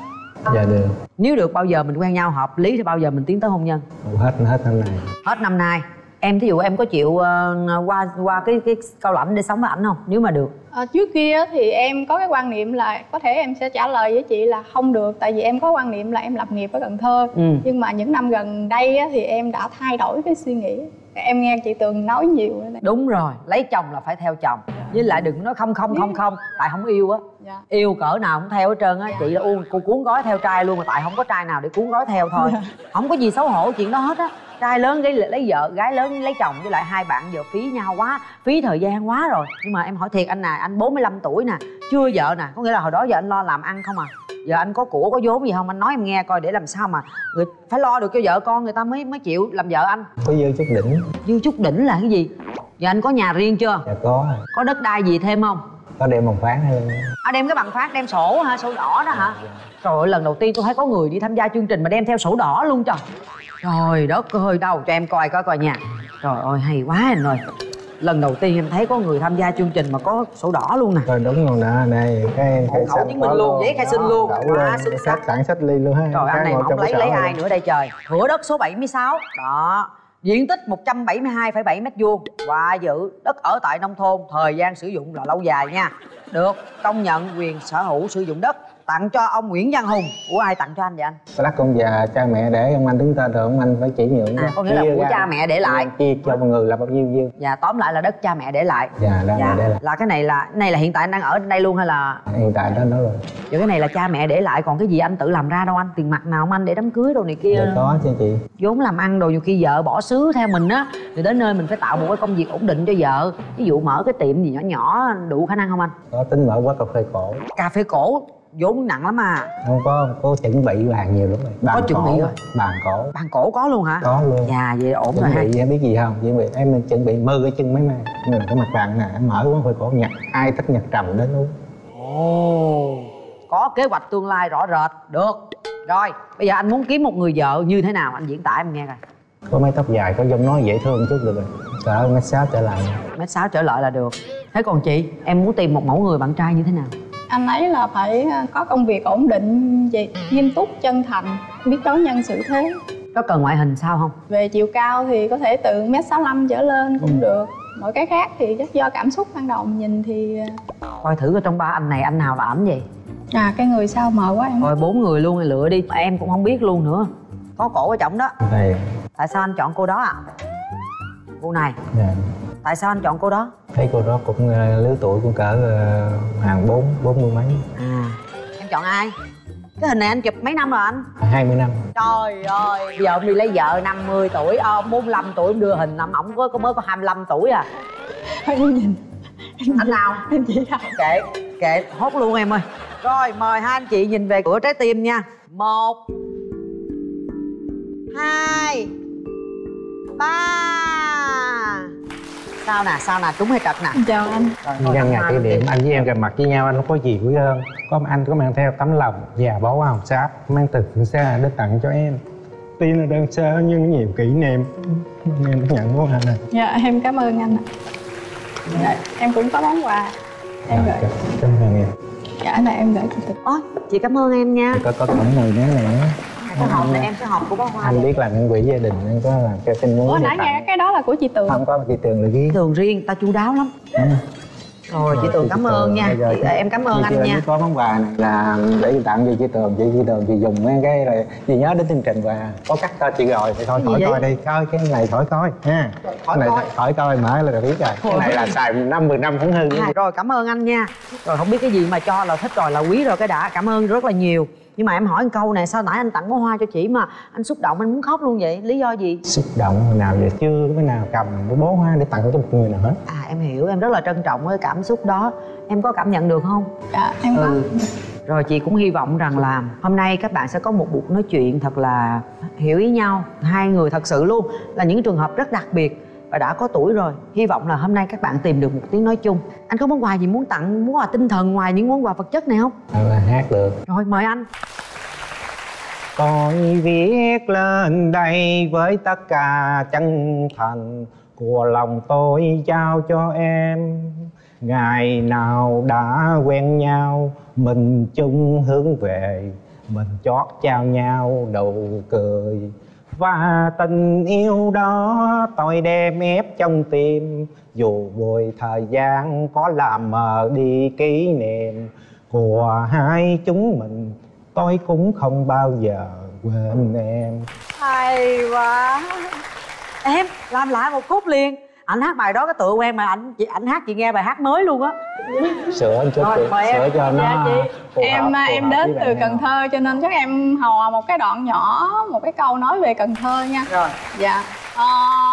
Dạ được. Nếu được bao giờ mình quen nhau hợp lý thì bao giờ mình tiến tới hôn nhân? Hết hết năm nay. Hết năm nay. Em thí dụ em có chịu uh, qua qua cái cái cao lãnh để sống với ảnh không? Nếu mà được. À, trước kia thì em có cái quan niệm là có thể em sẽ trả lời với chị là không được, tại vì em có quan niệm là em lập nghiệp ở Cần Thơ. Ừ. Nhưng mà những năm gần đây á, thì em đã thay đổi cái suy nghĩ. Em nghe chị Tường nói nhiều nữa. Đúng rồi, lấy chồng là phải theo chồng. Với lại đừng nói không không không không, tại không yêu á. Dạ. Yêu cỡ nào cũng theo hết trơn á. Chị là u cô cuốn gói theo trai luôn, mà tại không có trai nào để cuốn gói theo thôi. Dạ. Không có gì xấu hổ chuyện đó hết á. Trai lớn lấy, lấy vợ, gái lớn lấy chồng, với lại hai bạn giờ phí nhau quá, phí thời gian quá rồi. Nhưng mà em hỏi thiệt anh nè, anh bốn mươi lăm tuổi nè, chưa vợ nè, có nghĩa là hồi đó giờ anh lo làm ăn không à. Giờ anh có của có vốn gì không, anh nói em nghe coi, để làm sao mà người phải lo được cho vợ con người ta mới mới chịu làm vợ anh. Có dư chút đỉnh. Dư chút đỉnh là cái gì? Giờ anh có nhà riêng chưa? Dạ có. Có đất đai gì thêm không? Có đem bằng phát hay à, đem cái bằng phát, đem sổ hả? Sổ đỏ đó hả? Trời ơi, lần đầu tiên tôi thấy có người đi tham gia chương trình mà đem theo sổ đỏ luôn trời. Trời đất ơi, đâu cho em coi coi coi nha. Trời ơi hay quá anh ơi. Lần đầu tiên em thấy có người tham gia chương trình mà có sổ đỏ luôn nè. Rồi đúng rồi nè, đây cái hộ khẩu chứng minh luôn, giấy khai sinh luôn. Quá xuất sắc. Tặng sách ly luôn ha. Trời anh này mà không lấy lấy ai nữa đây trời. Thửa đất số bảy mươi sáu. Đó. Diện tích một trăm bảy mươi hai phẩy bảy mét vuông. Và giữ đất ở tại nông thôn, thời gian sử dụng là lâu dài nha. Được công nhận quyền sở hữu sử dụng đất. Tặng cho ông Nguyễn Văn Hùng. Của ai tặng cho anh vậy anh? Đất ông già cha mẹ để ông anh đứng tên rồi ông anh phải chỉ nhượng. À, có nghĩa là của cha mẹ để lại. Chia cho mọi người là bao nhiêu nhiêu. Dạ tóm lại là đất cha mẹ để lại. Dạ, dạ, dạ. để lại. Là cái này là cái này là hiện tại anh đang ở đây luôn hay là? Hiện tại đó đó rồi. Vậy cái này là cha mẹ để lại, còn cái gì anh tự làm ra đâu anh? Tiền mặt nào ông anh để đám cưới đồ này kia? Dạ có chứ chị. Vốn làm ăn đồ, nhiều khi vợ bỏ xứ theo mình á, thì đến nơi mình phải tạo một cái công việc ổn định cho vợ. Ví dụ mở cái tiệm gì nhỏ nhỏ đủ khả năng không anh? Có tính mở quán cà phê cổ. Cà phê cổ vốn nặng lắm à. Không có, có chuẩn bị bàn nhiều lắm rồi. Bàn có chuẩn bị rồi. Bàn cổ. Bàn cổ có luôn hả? Có luôn. Dạ vậy ổn chuẩn rồi ha. Chuẩn bị em biết gì không? Chuẩn bị em chuẩn bị mơ cái chân mấy mai. Như là cái mặt bàn nè, em mở quán cà phê cổ nhặt ai thích nhặt trầm đến uống. Ồ, có kế hoạch tương lai rõ rệt. Được. Rồi, bây giờ anh muốn kiếm một người vợ như thế nào? Anh diễn tả em nghe coi. Có mái tóc dài, có giọng nói dễ thương chút được rồi. Cỡ mét sáu trở lại. Mét sáu trở lại là được. Thế còn chị, em muốn tìm một mẫu người bạn trai như thế nào? Anh ấy là phải có công việc ổn định, gì nghiêm túc, chân thành, biết đối nhân xử thế. Có cần ngoại hình sao không? Về chiều cao thì có thể từ mét sáu lăm trở lên cũng ừ. được. Mọi cái khác thì chắc do cảm xúc ban đầu nhìn thì... Coi thử ở trong ba anh này anh nào là ảnh vậy? À cái người sao mờ quá em. Rồi bốn người luôn thì lựa đi, em cũng không biết luôn nữa. Có cổ ở trọng đó. Đây. Tại sao anh chọn cô đó ạ? À? Cô này. Dạ. Tại sao anh chọn cô đó? Thấy cô đó cũng uh, lứa tuổi cũng cỡ uh, hàng bốn bốn mươi mấy. À em chọn ai? Cái hình này anh chụp mấy năm rồi anh? Hai mươi năm. Trời ơi, bây giờ ông đi lấy vợ năm mươi tuổi, ông bốn mươi lăm tuổi ông đưa hình năm ổng có, có mới có hai mươi lăm tuổi à. Em nhìn anh nào? Em chỉ đâu. Kệ, kệ hốt luôn em ơi. Rồi mời hai anh chị nhìn về cửa trái tim nha. Một, hai, ba. Sao nè, sao nè, trúng hay trật nè? Chào anh. Nhân ngày kỷ niệm anh với em gặp mặt với nhau, anh có gì quý hơn. Có anh có mang theo tấm lòng và bó hoa hồng sáp mang từ phương xa để tặng cho em. Tuy là đơn sơ nhưng nhiều kỷ niệm. Em nhận của anh này. Dạ em cảm ơn anh ạ. Dạ, em cũng có món quà em à, gửi. Cảm ơn em. Dạ là em gửi chị Tường. Ôi chị cảm ơn em nha. Có có cổng mười nữa này nữa. Cái hộp này em, cái hộp của bó hoa. Anh biết làm những quỹ gia đình nên có làm cho xin muốn. Ủa nãy nghe cái đó là của chị Tường. Không có chị Tường là ghi. Tường riêng, ta chu đáo lắm. Ừ. Rồi chị Tường cảm ơn nha. Chị, em cảm ơn anh nha. Có món quà này là để tặng cho chị Tường, chị chị Tường chị dùng mấy cái rồi chị nhớ đến chương trình và có cắt cho chị rồi thì thôi khỏi coi đi, coi cái này khỏi coi ha. Cái này khỏi coi mở là biết rồi. Cái này là xài năm mười năm không hư. Rồi cảm ơn anh nha. Rồi không biết cái gì mà cho là thích rồi là quý rồi cái đã. Cảm ơn rất là nhiều. Nhưng mà em hỏi một câu này, sao nãy anh tặng bó hoa cho chị mà anh xúc động, anh muốn khóc luôn vậy? Lý do gì? Xúc động hồi nào vậy? Chưa có nào cầm cái bó hoa để tặng cho một người nào hết. À em hiểu, em rất là trân trọng cái cảm xúc đó. Em có cảm nhận được không? Dạ em có. Ừ. Rồi chị cũng hy vọng rằng là hôm nay các bạn sẽ có một cuộc nói chuyện thật là hiểu ý nhau. Hai người thật sự luôn là những trường hợp rất đặc biệt và đã có tuổi rồi. Hy vọng là hôm nay các bạn tìm được một tiếng nói chung. Anh có món quà gì muốn tặng, món quà tinh thần ngoài những món quà vật chất này không? À, hát được. Rồi mời anh. Tôi viết lên đây với tất cả chân thành của lòng tôi trao cho em. Ngày nào đã quen nhau mình chung hướng về mình chót trao nhau đầu cười. Và tình yêu đó tôi đem ép trong tim, dù vội thời gian có làm mờ đi kỷ niệm của hai chúng mình, tôi cũng không bao giờ quên em. Hay quá. Em làm lại một khúc liền. Anh hát bài đó cái tựa quen mà anh chị anh hát chị nghe bài hát mới luôn á. Sửa anh chút chị, sửa cho nó dạ, chị. phù hợp, Em phù em hợp đến với từ bạn Cần em. Thơ cho nên chắc em hò một cái đoạn nhỏ, một cái câu nói về Cần Thơ nha. Rồi. Dạ. Ờ,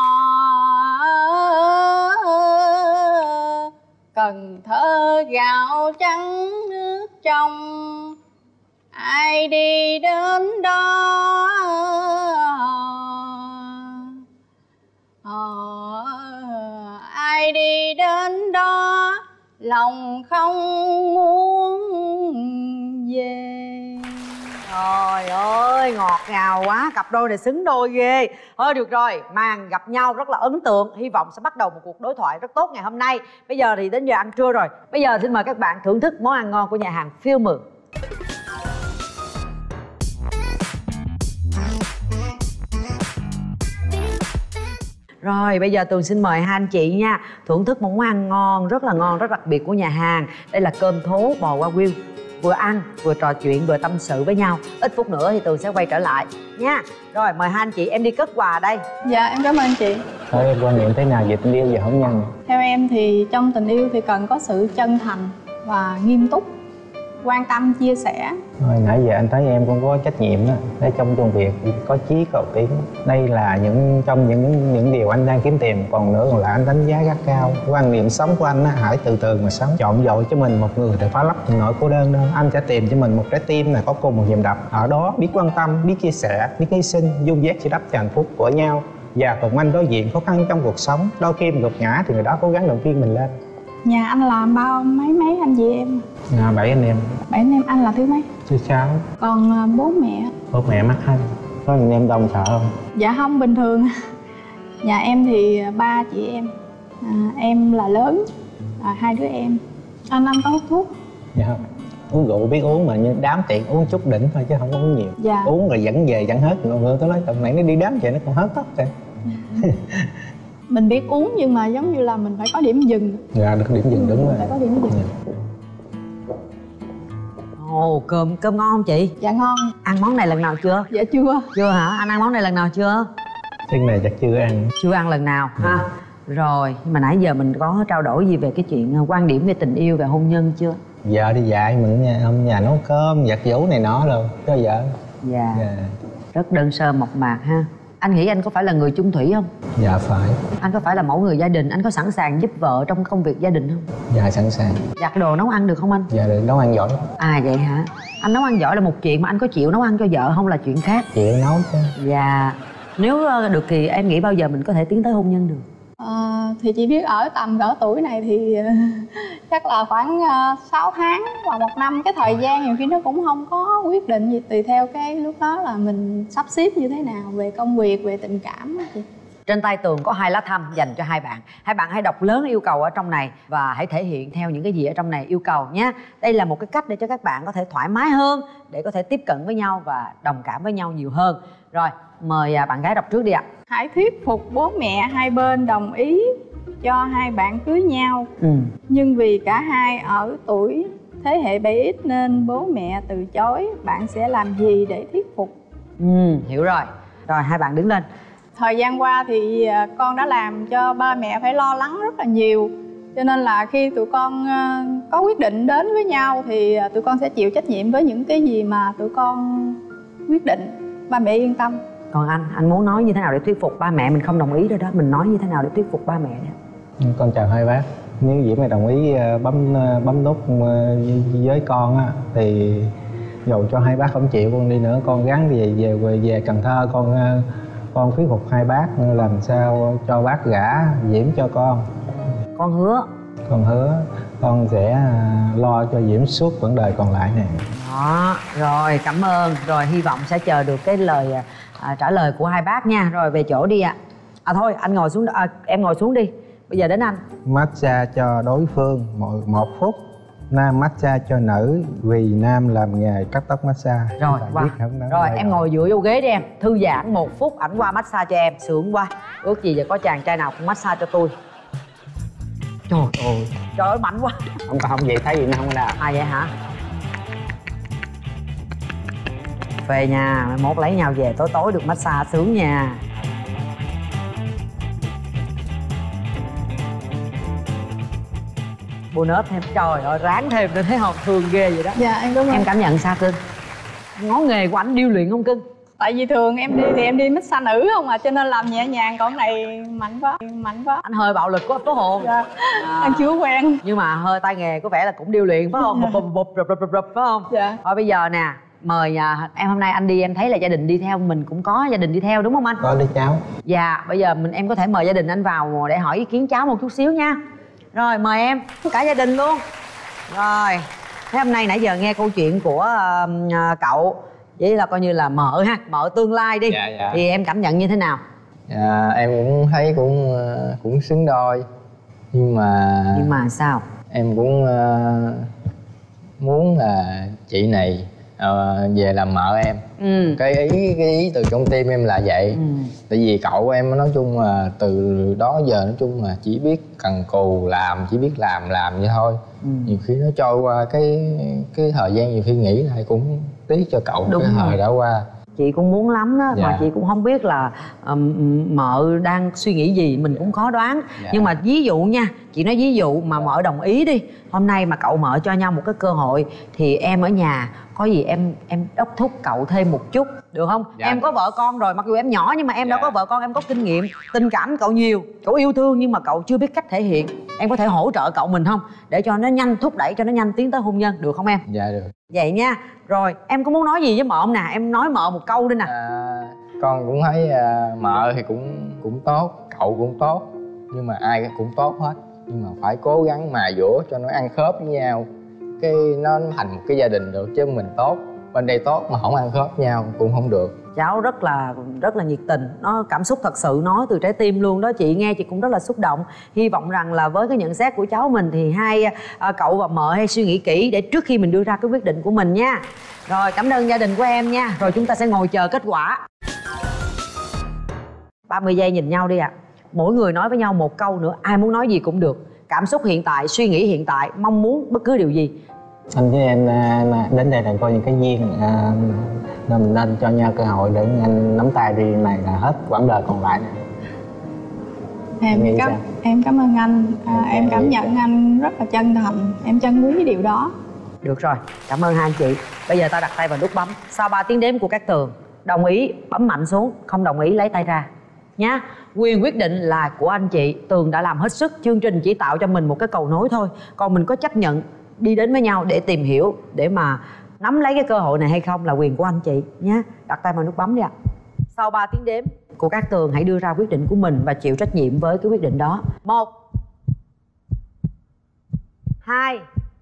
Cần Thơ gạo trắng nước trong, ai đi đến đó ờ, ai đi đến đó lòng không muốn về. Trời ơi, ngọt ngào quá, cặp đôi này xứng đôi ghê. Thôi được rồi, màn gặp nhau rất là ấn tượng. Hy vọng sẽ bắt đầu một cuộc đối thoại rất tốt ngày hôm nay. Bây giờ thì đến giờ ăn trưa rồi. Bây giờ xin mời các bạn thưởng thức món ăn ngon của nhà hàng Phiêu Mường. Rồi bây giờ Tường xin mời hai anh chị nha, thưởng thức một món ăn ngon, rất là ngon, rất đặc biệt của nhà hàng. Đây là cơm thố bò qua Wagyu. Vừa ăn, vừa trò chuyện, vừa tâm sự với nhau. Ít phút nữa thì Tường sẽ quay trở lại nha. Rồi mời hai anh chị, em đi cất quà đây. Dạ em cảm ơn anh chị. Thôi em quan niệm thế nào về tình yêu và hôn nhân? Theo em thì trong tình yêu thì cần có sự chân thành và nghiêm túc, quan tâm, chia sẻ. Rồi, nãy giờ anh thấy em cũng có trách nhiệm đó, để trong công việc có chí cầu tiến. Đây là những trong những những điều anh đang kiếm tìm. Còn nữa là anh đánh giá rất cao. Quan niệm sống của anh á, hãy từ từ mà sống. Chọn dội cho mình một người để phá lấp những nỗi cô đơn đâu. Anh sẽ tìm cho mình một trái tim này có cùng một nhịp đập. Ở đó biết quan tâm, biết chia sẻ, biết hy sinh, dung vét sự đắp cho hạnh phúc của nhau. Và cùng anh đối diện khó khăn trong cuộc sống. Đôi khi mình gục ngã thì người đó cố gắng động viên mình lên. Nhà anh làm bao mấy mấy anh chị em? À, bảy anh em. Bảy anh em, anh là thứ mấy? Thứ sáu. Còn à, bố mẹ? Bố mẹ mắc anh. Có anh em đông sợ không? Dạ không, bình thường. Nhà em thì ba chị em, à, em là lớn, à, hai đứa em. Anh anh có hút thuốc? Dạ không. Uống rượu biết uống mà như đám tiệc uống chút đỉnh thôi chứ không có uống nhiều. Dạ. Uống rồi dẫn về dẫn hết rồi tôi nói tầm này nó đi đám vậy nó còn hết tóc rồi. Mình biết uống nhưng mà giống như là mình phải có điểm dừng. Dạ được điểm dừng đúng rồi. Phải có điểm dừng. Dạ. Ồ, cơm cơm ngon không chị? Dạ ngon. Ăn món này lần nào chưa? Dạ chưa. Chưa hả? Anh ăn món này lần nào chưa? Cái này chắc chưa ăn. Chưa ăn lần nào ha. Rồi, nhưng mà nãy giờ mình có trao đổi gì về cái chuyện quan điểm về tình yêu, về hôn nhân chưa? Vợ đi dạy mình nhà, ông nhà nấu cơm, giặt giũ này nọ rồi cho vợ. Dạ. Dạ. Rất đơn sơ mộc mạc ha. Anh nghĩ anh có phải là người chung thủy không? Dạ phải. Anh có phải là mẫu người gia đình, anh có sẵn sàng giúp vợ trong công việc gia đình không? Dạ sẵn sàng. Giặt đồ nấu ăn được không anh? Dạ được, nấu ăn giỏi. À vậy hả? Anh nấu ăn giỏi là một chuyện, mà anh có chịu nấu ăn cho vợ không là chuyện khác. Chịu nấu chứ. Dạ. Nếu được thì em nghĩ bao giờ mình có thể tiến tới hôn nhân được? À, thì chị biết ở tầm cỡ tuổi này thì chắc là khoảng uh, sáu tháng hoặc một năm. Cái thời gian nhiều khi nó cũng không có quyết định gì, tùy theo cái lúc đó là mình sắp xếp như thế nào về công việc, về tình cảm đó chị. Trên tay Tường có hai lá thăm dành cho hai bạn. Hai bạn hãy đọc lớn yêu cầu ở trong này và hãy thể hiện theo những cái gì ở trong này yêu cầu nhé. Đây là một cái cách để cho các bạn có thể thoải mái hơn, để có thể tiếp cận với nhau và đồng cảm với nhau nhiều hơn. Rồi, mời bạn gái đọc trước đi ạ. Hãy thuyết phục bố mẹ hai bên đồng ý cho hai bạn cưới nhau. Ừ. Nhưng vì cả hai ở tuổi thế hệ bảy x nên bố mẹ từ chối, bạn sẽ làm gì để thuyết phục? Ừ, hiểu rồi. Rồi, hai bạn đứng lên. Thời gian qua thì con đã làm cho ba mẹ phải lo lắng rất là nhiều. Cho nên là khi tụi con có quyết định đến với nhau thì tụi con sẽ chịu trách nhiệm với những cái gì mà tụi con quyết định. Ba mẹ yên tâm. Còn anh, anh muốn nói như thế nào để thuyết phục ba mẹ? Mình không đồng ý rồi đó, mình nói như thế nào để thuyết phục ba mẹ đó? Con chào hai bác. Nếu Diễm mày đồng ý bấm bấm nút với con á, thì dù cho hai bác không chịu con đi nữa, con gắng về về về, về Cần Thơ, con con thuyết phục hai bác làm sao cho bác gả Diễm cho con. Con hứa. Con hứa con sẽ lo cho Diễm suốt quãng đời còn lại này. Đó, rồi cảm ơn. Rồi hy vọng sẽ chờ được cái lời à, trả lời của hai bác nha. Rồi về chỗ đi ạ. À. à thôi anh ngồi xuống, à, em ngồi xuống đi. Bây giờ đến anh. Massage cho đối phương một, một phút Nam massage cho nữ vì nam làm nghề cắt tóc massage. Rồi Bạn qua. biết không? Đó Rồi là em ngồi dựa vô ghế đi em. Thư giãn một phút, ảnh qua massage cho em. Sướng quá. Ước gì giờ có chàng trai nào cũng massage cho tôi. Trời ơi, trời ơi mạnh quá. Không có không vậy thấy gì nó không có đau. À vậy hả? Về nhà, mai mốt lấy nhau về tối tối được massage sướng nha. Bonus thêm, trời ơi ráng thêm tôi thấy hồn thương ghê vậy đó. Dạ em cảm ơn. Em cảm nhận sao cưng? Ngón nghề của anh điêu luyện không cưng? Tại vì thường em đi thì em đi massage nữ không à, cho nên làm nhẹ nhàng, còn này mạnh quá, mạnh quá. Anh hơi bạo lực của có hồn. Dạ. À. Anh chưa quen. Nhưng mà hơi tay nghề có vẻ là cũng điêu luyện phải không? Bụp bụp bụp bụp bụp bụp phải không? Dạ. Rồi bây giờ nè, mời à, em hôm nay anh đi em thấy là gia đình đi theo, mình cũng có gia đình đi theo đúng không anh? Có đứa cháu. Dạ, bây giờ mình em có thể mời gia đình anh vào để hỏi ý kiến cháu một chút xíu nha. Rồi mời em, cả gia đình luôn. Rồi, thế hôm nay nãy giờ nghe câu chuyện của uh, cậu, vậy là coi như là mợ ha, mợ tương lai đi. Dạ, dạ. Thì em cảm nhận như thế nào? Dạ, em cũng thấy cũng cũng xứng đôi, nhưng mà Nhưng mà sao? em cũng uh, muốn là chị này uh, về làm mợ em. Ừ. Cái ý cái ý từ trong tim em là vậy. Ừ. Tại vì cậu em nói chung là từ đó giờ nói chung là chỉ biết cần cù làm, chỉ biết làm làm vậy thôi. Ừ. Nhiều khi nó trôi qua cái cái thời gian, nhiều khi nghĩ lại cũng tiếc cho cậu. Đúng cái rồi. thời đã qua. Chị cũng muốn lắm đó, Dạ. mà chị cũng không biết là um, mợ đang suy nghĩ gì, mình cũng khó đoán. Dạ. Nhưng mà ví dụ nha, chị nói ví dụ mà mợ đồng ý đi, hôm nay mà cậu mợ cho nhau một cái cơ hội thì em ở nhà có gì em em đốc thúc cậu thêm một chút được không? Dạ. Em có vợ con rồi, mặc dù em nhỏ nhưng mà em Dạ. đã có vợ con, em có kinh nghiệm, tình cảm cậu nhiều, cậu yêu thương nhưng mà cậu chưa biết cách thể hiện. Em có thể hỗ trợ cậu mình không, để cho nó nhanh, thúc đẩy cho nó nhanh tiến tới hôn nhân được không em? Dạ được. Vậy nha. Rồi em có muốn nói gì với mợ không nè, em nói mợ một câu đi nè. À, con cũng thấy à, mợ thì cũng cũng tốt, cậu cũng tốt, nhưng mà ai cũng tốt hết, nhưng mà phải cố gắng mài dũa cho nó ăn khớp với nhau, cái nó thành một cái gia đình được. Chứ mình tốt bên đây tốt mà không ăn khớp nhau cũng không được. Cháu rất là rất là nhiệt tình, nó cảm xúc thật sự, nói từ trái tim luôn đó. Chị nghe chị cũng rất là xúc động. Hy vọng rằng là với cái nhận xét của cháu mình thì hai à, cậu và mợ hay suy nghĩ kỹ để trước khi mình đưa ra cái quyết định của mình nha. Rồi cảm ơn gia đình của em nha. Rồi chúng ta sẽ ngồi chờ kết quả. ba mươi giây nhìn nhau đi ạ. À. Mỗi người nói với nhau một câu nữa, ai muốn nói gì cũng được. Cảm xúc hiện tại, suy nghĩ hiện tại, mong muốn bất cứ điều gì. Anh với em à, đến đây là coi những cái duyên, à, nên mình nên cho nhau cơ hội để anh nắm tay đi, này là hết quãng đời còn lại nè. Em Nghĩ cảm sao? em cảm ơn anh. À, em cảm nhận anh rất là chân thành, em trân quý cái điều đó. Được rồi, cảm ơn hai anh chị. Bây giờ ta đặt tay vào nút bấm. Sau ba tiếng đếm của các Tường, đồng ý bấm mạnh xuống, không đồng ý lấy tay ra nhá. Quyền quyết định là của anh chị. Tường đã làm hết sức, chương trình chỉ tạo cho mình một cái cầu nối thôi, còn mình có chấp nhận đi đến với nhau để tìm hiểu, để mà nắm lấy cái cơ hội này hay không là quyền của anh chị nhé. Đặt tay vào nút bấm đi ạ. Sau ba tiếng đếm của các Tường, hãy đưa ra quyết định của mình và chịu trách nhiệm với cái quyết định đó. Một, hai,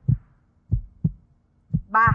ba.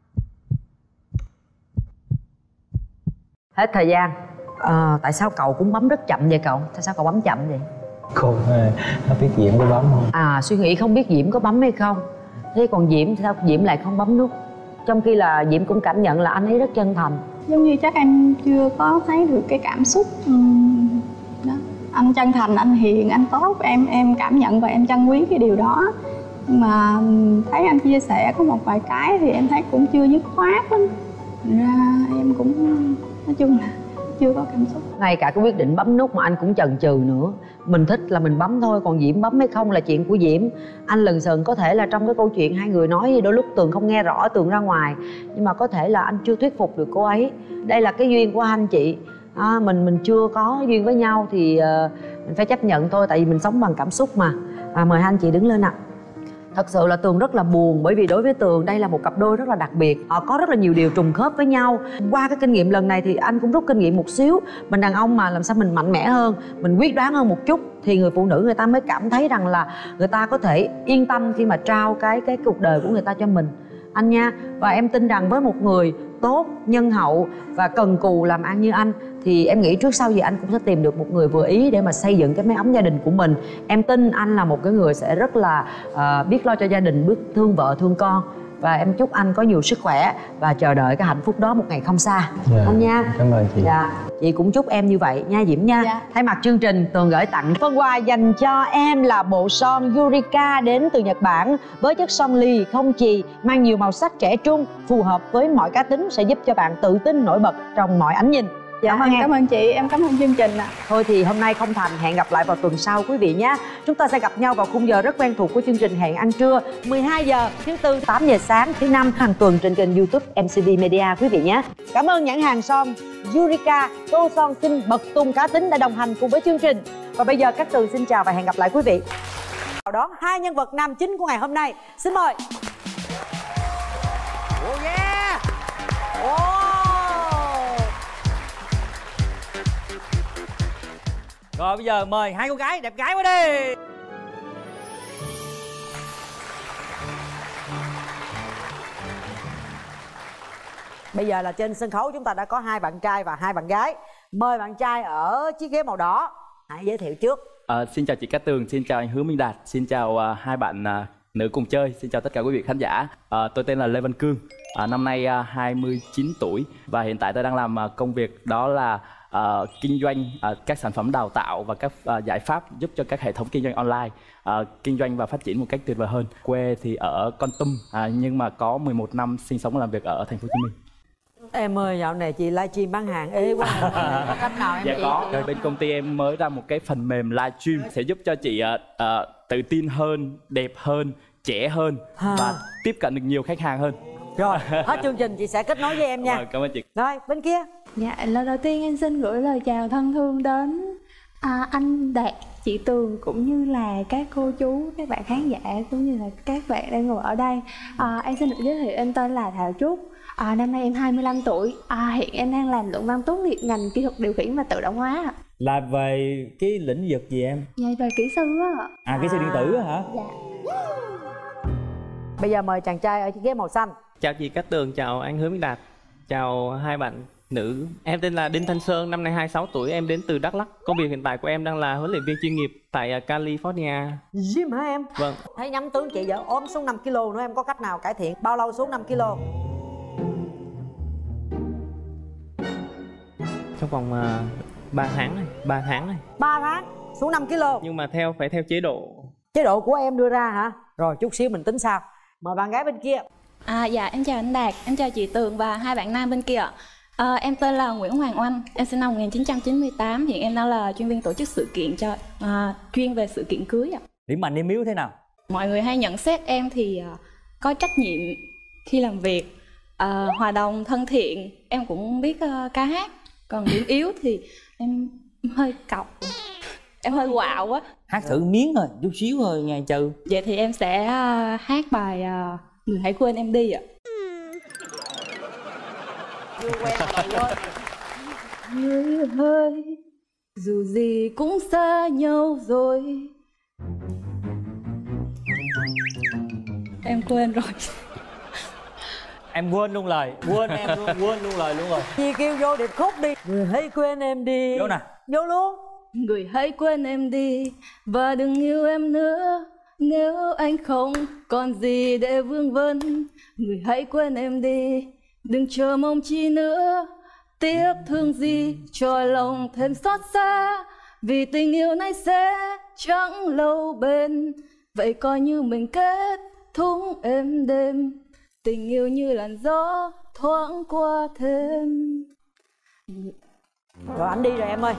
Hết thời gian. À, tại sao cậu cũng bấm rất chậm vậy cậu? Tại sao cậu bấm chậm vậy? Cô nó biết Diễm có bấm không? À, suy nghĩ không biết Diễm có bấm hay không. Thế còn Diễm thì sao Diễm lại không bấm nút? Trong khi là Diễm cũng cảm nhận là anh ấy rất chân thành. Giống như chắc em chưa có thấy được cái cảm xúc um, đó. Anh chân thành, anh hiền, anh tốt, em em cảm nhận và em trân quý cái điều đó. Nhưng mà thấy anh chia sẻ có một vài cái thì em thấy cũng chưa dứt khoát lắm. Thành ra em cũng nói chung là chưa có cảm xúc. Ngay cả cái quyết định bấm nút mà anh cũng chần chừ nữa. Mình thích là mình bấm thôi, còn Diễm bấm hay không là chuyện của Diễm. Anh lừng sừng có thể là trong cái câu chuyện hai người nói đôi lúc Tường không nghe rõ, Tường ra ngoài, nhưng mà có thể là anh chưa thuyết phục được cô ấy. Đây là cái duyên của anh chị. À, mình mình chưa có duyên với nhau thì uh, mình phải chấp nhận thôi, tại vì mình sống bằng cảm xúc mà. À, mời hai anh chị đứng lên ạ. Thật sự là Tường rất là buồn, bởi vì đối với Tường đây là một cặp đôi rất là đặc biệt. Họ có rất là nhiều điều trùng khớp với nhau. Qua cái kinh nghiệm lần này thì anh cũng rút kinh nghiệm một xíu. Mình đàn ông mà làm sao mình mạnh mẽ hơn, mình quyết đoán hơn một chút thì người phụ nữ người ta mới cảm thấy rằng là người ta có thể yên tâm khi mà trao cái cái cuộc đời của người ta cho mình. Anh nha. Và em tin rằng với một người tốt, nhân hậu và cần cù làm ăn như anh thì em nghĩ trước sau gì anh cũng sẽ tìm được một người vừa ý để mà xây dựng cái mái ấm gia đình của mình. Em tin anh là một cái người sẽ rất là uh, biết lo cho gia đình, biết thương vợ thương con. Và em chúc anh có nhiều sức khỏe và chờ đợi cái hạnh phúc đó một ngày không xa. Dạ, không nha. Cảm ơn chị. Dạ, chị cũng chúc em như vậy nha Diễm nha. Dạ. Thay mặt chương trình, Tường gửi tặng phần quà dành cho em là bộ son Eureka đến từ Nhật Bản với chất son lì không chì, mang nhiều màu sắc trẻ trung, phù hợp với mọi cá tính, sẽ giúp cho bạn tự tin nổi bật trong mọi ánh nhìn. Dạ, cảm ơn em. Cảm ơn chị, em cảm ơn chương trình ạ. À. Thôi thì hôm nay không thành, hẹn gặp lại vào tuần sau quý vị nhé. Chúng ta sẽ gặp nhau vào khung giờ rất quen thuộc của chương trình Hẹn Ăn Trưa, mười hai giờ thứ tư, tám giờ sáng thứ năm hàng tuần trên kênh YouTube em xê vê Media quý vị nhé. Cảm ơn nhãn hàng son Eureka, tô son xinh bật tung cá tính đã đồng hành cùng với chương trình. Và bây giờ Cát Tường xin chào và hẹn gặp lại quý vị. Chào đón hai nhân vật nam chính của ngày hôm nay. Xin mời. Oh yeah. Oh. Rồi bây giờ mời hai cô gái đẹp gái qua đi. Bây giờ là trên sân khấu chúng ta đã có hai bạn trai và hai bạn gái. Mời bạn trai ở chiếc ghế màu đỏ, hãy giới thiệu trước. À, xin chào chị Cát Tường, xin chào anh Hứa Minh Đạt, xin chào uh, hai bạn uh, nữ cùng chơi, xin chào tất cả quý vị khán giả. À, tôi tên là Lê Văn Cương, à, năm nay uh, hai mươi chín tuổi và hiện tại tôi đang làm uh, công việc đó là uh, kinh doanh uh, các sản phẩm đào tạo và các uh, giải pháp giúp cho các hệ thống kinh doanh online uh, kinh doanh và phát triển một cách tuyệt vời hơn. Quê thì ở Kon Tum, uh, nhưng mà có mười một năm sinh sống và làm việc ở thành phố Hồ Chí Minh. Em ơi, dạo này chị livestream bán hàng ế quá. Có cách nào em dạ chị? có. Rồi bên công ty em mới ra một cái phần mềm livestream sẽ giúp cho chị uh, uh, tự tin hơn, đẹp hơn, trẻ hơn à. và tiếp cận được nhiều khách hàng hơn. Rồi, hết chương trình chị sẽ kết nối với em nha. Rồi, cảm ơn chị. Rồi, bên kia. Dạ, lời đầu tiên em xin gửi lời chào thân thương đến à, anh Đạt, chị Tường cũng như là các cô chú, các bạn khán giả cũng như là các bạn đang ngồi ở đây. À, em xin được giới thiệu em tên là Thảo Trúc. À, năm nay em hai mươi lăm tuổi. À, hiện em đang làm luận văn tốt nghiệp ngành kỹ thuật điều khiển và tự động hóa. Làm về cái lĩnh vực gì em? Dạ, về kỹ sư á. À, kỹ sư điện tử á hả? Dạ. Bây giờ mời chàng trai ở chiếc ghế màu xanh. Chào chị Cát Tường, chào anh Hứa Minh Đạt, chào hai bạn nữ. Em tên là Đinh Thanh Sơn, năm nay hai mươi sáu tuổi, em đến từ Đắk Lắk. Công việc hiện tại của em đang là huấn luyện viên chuyên nghiệp tại California. Gym hả em? Vâng. Thấy nhắm tướng chị giờ ốm xuống năm ki lô nữa, em có cách nào cải thiện? Bao lâu xuống năm ki lô? Trong vòng uh, ba tháng này, ba tháng này. ba tháng xuống năm ki lô. Nhưng mà theo phải theo chế độ. Chế độ của em đưa ra hả? Rồi chút xíu mình tính sau. Mời bạn gái bên kia. À, dạ em chào anh Đạt, em chào chị Tường và hai bạn nam bên kia. À, em tên là Nguyễn Hoàng Oanh, em sinh năm một nghìn chín trăm chín mươi tám, hiện em đang là chuyên viên tổ chức sự kiện cho à, chuyên về sự kiện cưới ạ. Điểm mạnh điểm yếu thế nào? Mọi người hay nhận xét em thì uh, có trách nhiệm khi làm việc, uh, hòa đồng, thân thiện, em cũng biết uh, ca hát. Còn điểm yếu thì em hơi cọc, em hơi quạo quá. Hát thử miếng thôi, chút xíu thôi nghe trừ. Vậy thì em sẽ uh, hát bài uh, Người Hãy Quên Em Đi ạ. Chưa quen rồi quên. Người ơi, dù gì cũng xa nhau rồi. Em quên rồi. Em quên luôn lời, quên em luôn, quên luôn lời luôn rồi. Chị kêu vô điệp khúc đi. Người hãy quên em đi. Vô nè. Vô luôn. Người hãy quên em đi và đừng yêu em nữa. Nếu anh không còn gì để vương vấn, người hãy quên em đi, đừng chờ mong chi nữa. Tiếc thương gì cho lòng thêm xót xa, vì tình yêu này sẽ chẳng lâu bền. Vậy coi như mình kết thúc êm đêm, tình yêu như làn gió thoáng qua thêm. Rồi anh đi rồi em ơi.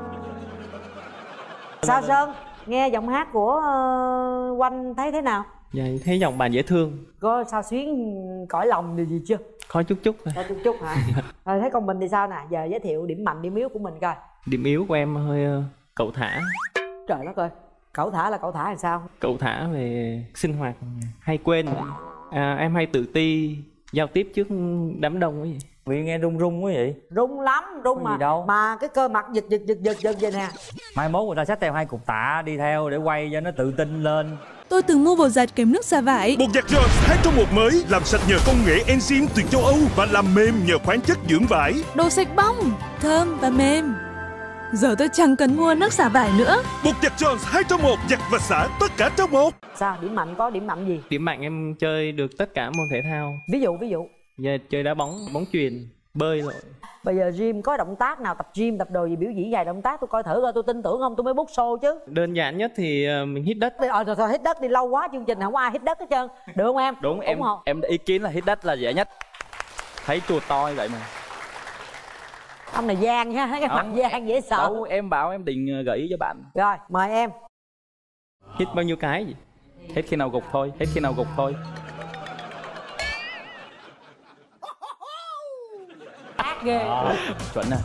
Sao Sơn, nghe giọng hát của uh, Oanh thấy thế nào? Dạ, thấy giọng bạn dễ thương. Có sao xuyến cõi lòng điều gì chưa? Có chút chút thôi. Có chút chút hả? Rồi thấy còn mình thì sao nè? Giờ giới thiệu điểm mạnh điểm yếu của mình coi. Điểm yếu của em hơi uh, cẩu thả. Trời đất ơi, cẩu thả là cẩu thả làm sao? Cẩu thả về sinh hoạt hay quên. À, em hay tự ti giao tiếp trước đám đông ấy. Vì nghe run run quá vậy. Run lắm, run có mà đâu. Mà cái cơ mặt giật giật giật giật giật vậy nè. Mai mốt người ta xách theo hai cục tạ đi theo để quay cho nó tự tin lên. tôi từng mua bột giặt kèm nước xả vải. Bột giặt Jones hai trong một mới, làm sạch nhờ công nghệ enzyme từ châu Âu và làm mềm nhờ khoáng chất dưỡng vải. Đồ sạch bong, thơm và mềm. Giờ tôi chẳng cần mua nước xả vải nữa. Bột giặt Jones hai trong một, giặt và xả tất cả trong một. Sao, điểm mạnh có điểm mạnh gì? Điểm mạnh em chơi được tất cả môn thể thao. Ví dụ, ví dụ. Giờ chơi đá bóng, bóng chuyền, bơi rồi. Bây giờ gym có động tác nào, tập gym, tập đồ gì biểu diễn vài động tác tôi coi thử coi tôi tin tưởng không tôi mới book show chứ. Đơn giản nhất thì mình hít đất. Ờ thôi, thôi hít đất đi, lâu quá chương trình không có ai hít đất hết trơn. Được không em? Đúng, em không? Em ý kiến là hít đất là dễ nhất. Thấy chuột to như vậy mà. Ông này gian ha, thấy cái mặt gian dễ sợ. Đâu, em bảo em định gợi ý cho bạn. Rồi, mời em. Hít bao nhiêu cái gì? Hết khi nào gục thôi, hết khi nào gục thôi. Ác ghê. À, chuẩn à.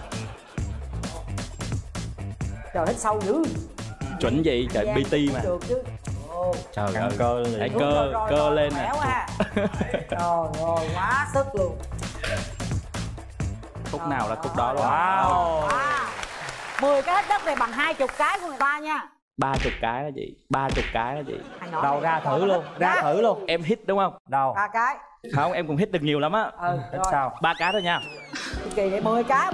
Trời hít sâu dữ. Chuẩn gì? Trời pê tê mà. Được chứ. Ồ. Trời Căng ơi. cơ lên. Để cơ, rồi, rồi, cơ rồi, lên nè. Trời ơi, quá sức luôn. Khúc nào là khúc đó luôn. Wow. Wow. mười cái hít đất này bằng hai chục cái của người ta nha. Ba chục cái là gì? Ba chục cái là gì? Đâu ra thử luôn, ra thử luôn. Em hít đúng không? Đâu? Ba cái. Không, em cũng hít được nhiều lắm á. Ừ, rồi. Sao? Ba cái thôi nha. Kỳ vậy mười cái.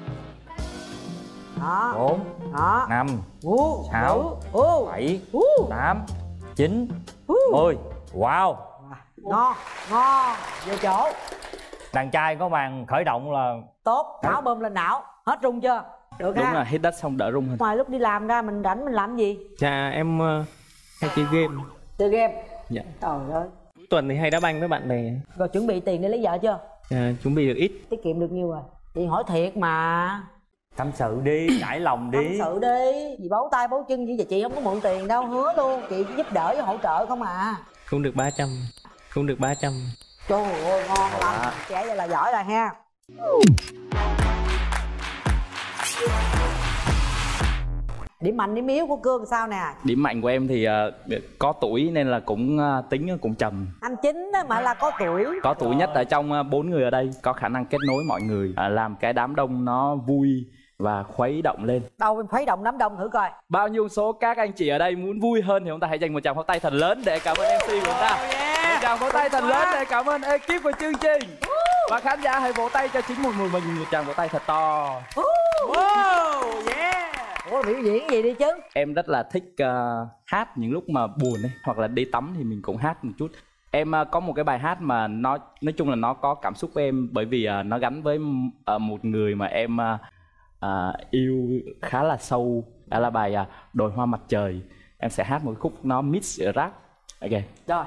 Đó. Bốn. Đó. Năm. Ú. Sáu. Ú. Bảy. Ú. Tám. Chín. Ú. Mười. Wow. Ngon, ngon. Vô chỗ. Đàn trai có màn khởi động là tốt, não bơm lên não. Hết rung chưa? Được đúng ha? là hít đất xong đỡ rung hơn. Ngoài lúc đi làm ra mình rảnh mình làm gì? Dạ em uh, hay chơi game. Chơi game? Dạ. Trời ơi. Cuối tuần thì hay đá banh với bạn bè. Rồi chuẩn bị tiền để lấy vợ chưa? Dạ chuẩn bị được ít. Tiết kiệm được nhiêu rồi? Chị hỏi thiệt mà. Tâm sự đi, trải lòng đi. Tâm sự đi. Gì bấu tay bấu chân gì vậy, chị không có mượn tiền đâu, hứa luôn. Chị giúp đỡ với hỗ trợ không à. Cũng được ba trăm. Cũng được ba trăm. Trời ơi ngon lắm. Trẻ vậy là giỏi rồi ha. Điểm mạnh điểm yếu của Cương sao nè? Điểm mạnh của em thì uh, có tuổi nên là cũng uh, tính cũng trầm. Anh Chính đó mà là có tuổi. Có tuổi nhất ở trong bốn uh, người ở đây. Có khả năng kết nối mọi người, uh, làm cái đám đông nó vui và khuấy động lên. Đâu em khuấy động đám đông thử coi. Bao nhiêu số các anh chị ở đây muốn vui hơn thì chúng ta hãy dành một tràng pháo tay thật lớn để cảm ơn em xê của chúng ta. Oh yeah. Một tràng pháo tay thật lớn để cảm ơn ekip của chương trình. Và khán giả hãy vỗ tay cho chính một người mình một tràng vỗ tay thật to. Wow, yeah. Ủa biểu diễn gì đi chứ? Em rất là thích uh, hát những lúc mà buồn ấy, hoặc là đi tắm thì mình cũng hát một chút. Em uh, có một cái bài hát mà nó nói chung là nó có cảm xúc với em, bởi vì uh, nó gắn với uh, một người mà em uh, uh, yêu khá là sâu. Đó là bài uh, Đồi Hoa Mặt Trời. Em sẽ hát một khúc nó mix rap. Ok. Rồi.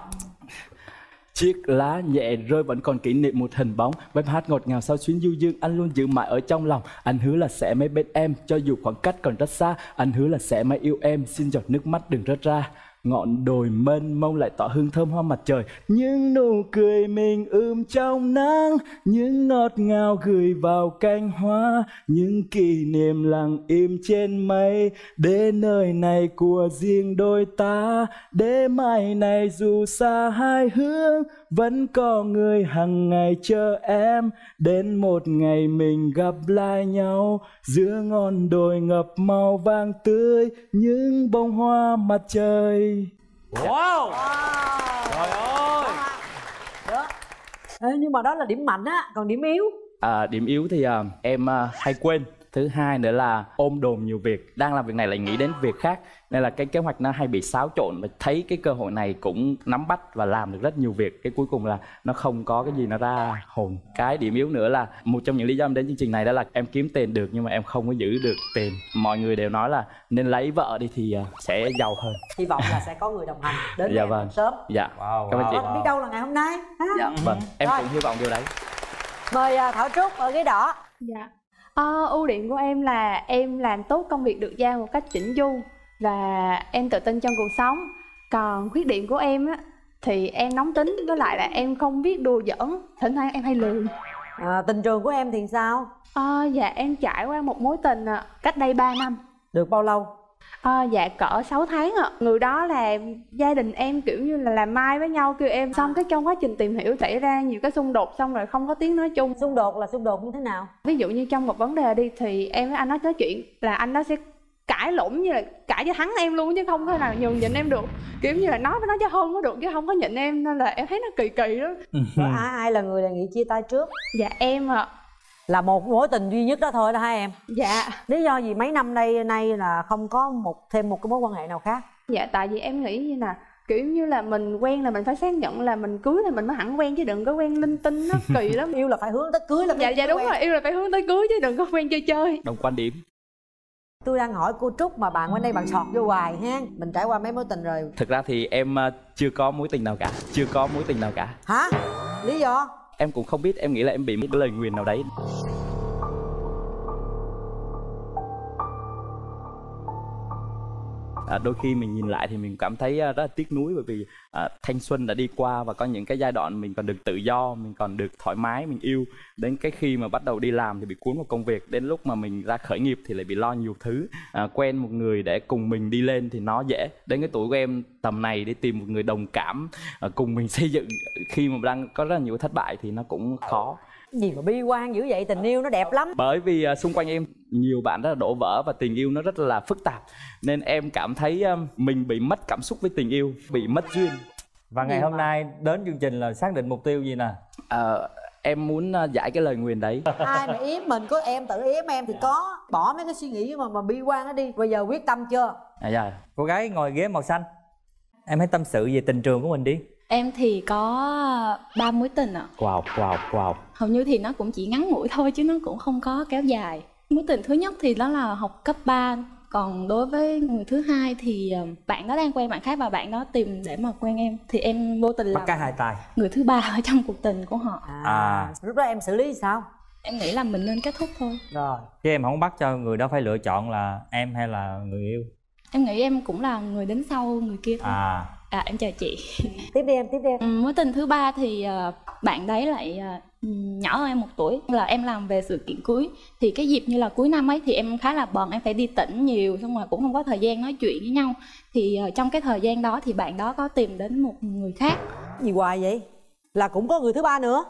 Chiếc lá nhẹ rơi vẫn còn kỷ niệm một hình bóng. Bài hát ngọt ngào sau chuyến du dương anh luôn giữ mãi ở trong lòng. Anh hứa là sẽ mãi bên em cho dù khoảng cách còn rất xa. Anh hứa là sẽ mãi yêu em, xin giọt nước mắt đừng rớt ra. Ngọn đồi mênh mông lại tỏa hương thơm hoa mặt trời. Những nụ cười mình ươm trong nắng, những ngọt ngào gửi vào cánh hoa, những kỷ niệm lặng im trên mây. Để nơi này của riêng đôi ta, để mai này dù xa hai hướng, vẫn có người hằng ngày chờ em. Đến một ngày mình gặp lại nhau, giữa ngọn đồi ngập màu vàng tươi, những bông hoa mặt trời. Wow, trời ơi. Đó. Ê, nhưng mà đó là điểm mạnh á, còn điểm yếu? À, điểm yếu thì uh, em uh, hay quên. Thứ hai nữa là ôm đồm nhiều việc. Đang làm việc này lại nghĩ đến việc khác, nên là cái kế hoạch nó hay bị xáo trộn. Và thấy cái cơ hội này cũng nắm bắt và làm được rất nhiều việc. Cái cuối cùng là nó không có cái gì nó ra hồn. Cái điểm yếu nữa là một trong những lý do em đến chương trình này đó là em kiếm tiền được nhưng mà em không có giữ được tiền. Mọi người đều nói là nên lấy vợ đi thì sẽ giàu hơn. Hy vọng là sẽ có người đồng hành đến dạ em vâng. sớm. Dạ. Wow, cảm ơn wow, chị. Wow. Biết đâu là ngày hôm nay. Dạ vâng. Em Rồi. cũng hy vọng điều đấy. Mời Thảo Trúc ở ghế đỏ. Dạ. Ờ, ưu điểm của em là em làm tốt công việc được giao một cách chỉnh chu và em tự tin trong cuộc sống. Còn khuyết điểm của em á thì em nóng tính, với lại là em không biết đùa giỡn, thỉnh thoảng em hay lười. À, tình trường của em thì sao? Ờ, dạ em trải qua một mối tình cách đây ba năm. Được bao lâu? À, dạ cỡ sáu tháng ạ. Người đó là gia đình em kiểu như là làm mai với nhau kêu em. Xong cái trong quá trình tìm hiểu xảy ra nhiều cái xung đột, xong rồi không có tiếng nói chung. Xung đột là xung đột như thế nào? Ví dụ như trong một vấn đề đi thì em với anh nó nói chuyện là anh nó sẽ cãi lộn như là cãi cho thắng em luôn chứ không thể nào nhường nhịn em được, kiểu như là nói với nó cho hơn có được chứ không có nhịn em, nên là em thấy nó kỳ kỳ đó. Rồi ai ai là người đề nghị chia tay trước? Dạ em ạ. Là một mối tình duy nhất đó thôi đó hai em? Dạ. Lý do gì mấy năm nay nay là không có một thêm một cái mối quan hệ nào khác? Dạ tại vì em nghĩ như là kiểu như là mình quen là mình phải xác nhận là mình cưới thì mình mới hẳn quen, chứ đừng có quen linh tinh, nó kỳ lắm. Yêu là phải hướng tới cưới là dạ dạ đúng quen. Rồi, yêu là phải hướng tới cưới chứ đừng có quen chơi chơi. Đồng quan điểm. Tôi đang hỏi cô Trúc mà bạn bên đây bạn sọt vô hoài ha. Mình trải qua mấy mối tình rồi. Thực ra thì em uh, chưa có mối tình nào cả, chưa có mối tình nào cả. Hả? Lý do? Em cũng không biết, em nghĩ là em bị một cái lời nguyền nào đấy. À, đôi khi mình nhìn lại thì mình cảm thấy rất là tiếc nuối, bởi vì à, thanh xuân đã đi qua và có những cái giai đoạn mình còn được tự do, mình còn được thoải mái, mình yêu. Đến cái khi mà bắt đầu đi làm thì bị cuốn vào công việc, đến lúc mà mình ra khởi nghiệp thì lại bị lo nhiều thứ. À, quen một người để cùng mình đi lên thì nó dễ. Đến cái tuổi của em tầm này để tìm một người đồng cảm à, cùng mình xây dựng khi mà đang có rất là nhiều thất bại thì nó cũng khó. Gì mà bi quan dữ vậy, tình yêu nó đẹp lắm. Bởi vì uh, xung quanh em nhiều bạn rất là đổ vỡ và tình yêu nó rất là phức tạp, nên em cảm thấy uh, mình bị mất cảm xúc với tình yêu, bị mất duyên. Và ngày gì hôm mà... nay đến chương trình là xác định mục tiêu gì nè? Uh, em muốn uh, giải cái lời nguyền đấy. Ai mà yếm mình, có em tự yếm em thì có. Bỏ mấy cái suy nghĩ mà mà bi quan nó đi. Bây giờ quyết tâm chưa? À, dạ. Cô gái ngồi ghế màu xanh, em hãy tâm sự về tình trường của mình đi. Em thì có ba mối tình ạ. Wow, wow, wow. Hầu như thì nó cũng chỉ ngắn ngủi thôi chứ nó cũng không có kéo dài. Mối tình thứ nhất thì đó là học cấp ba. Còn đối với người thứ hai thì bạn đó đang quen bạn khác và bạn đó tìm để mà quen em. Thì em vô tình là bắt cá hai tay, người thứ ba ở trong cuộc tình của họ. À, à. Lúc đó em xử lý sao? Em nghĩ là mình nên kết thúc thôi. Rồi. Chứ em không bắt cho người đó phải lựa chọn là em hay là người yêu. Em nghĩ em cũng là người đến sau người kia thôi. À. À em chào chị. Tiếp đi em, tiếp đi em. Mối tình thứ ba thì uh, bạn đấy lại uh, nhỏ hơn em một tuổi, là em làm về sự kiện cưới. Thì cái dịp như là cuối năm ấy thì em khá là bận, em phải đi tỉnh nhiều, xong rồi cũng không có thời gian nói chuyện với nhau. Thì uh, trong cái thời gian đó thì bạn đó có tìm đến một người khác. Gì hoài vậy? Là cũng có người thứ ba nữa?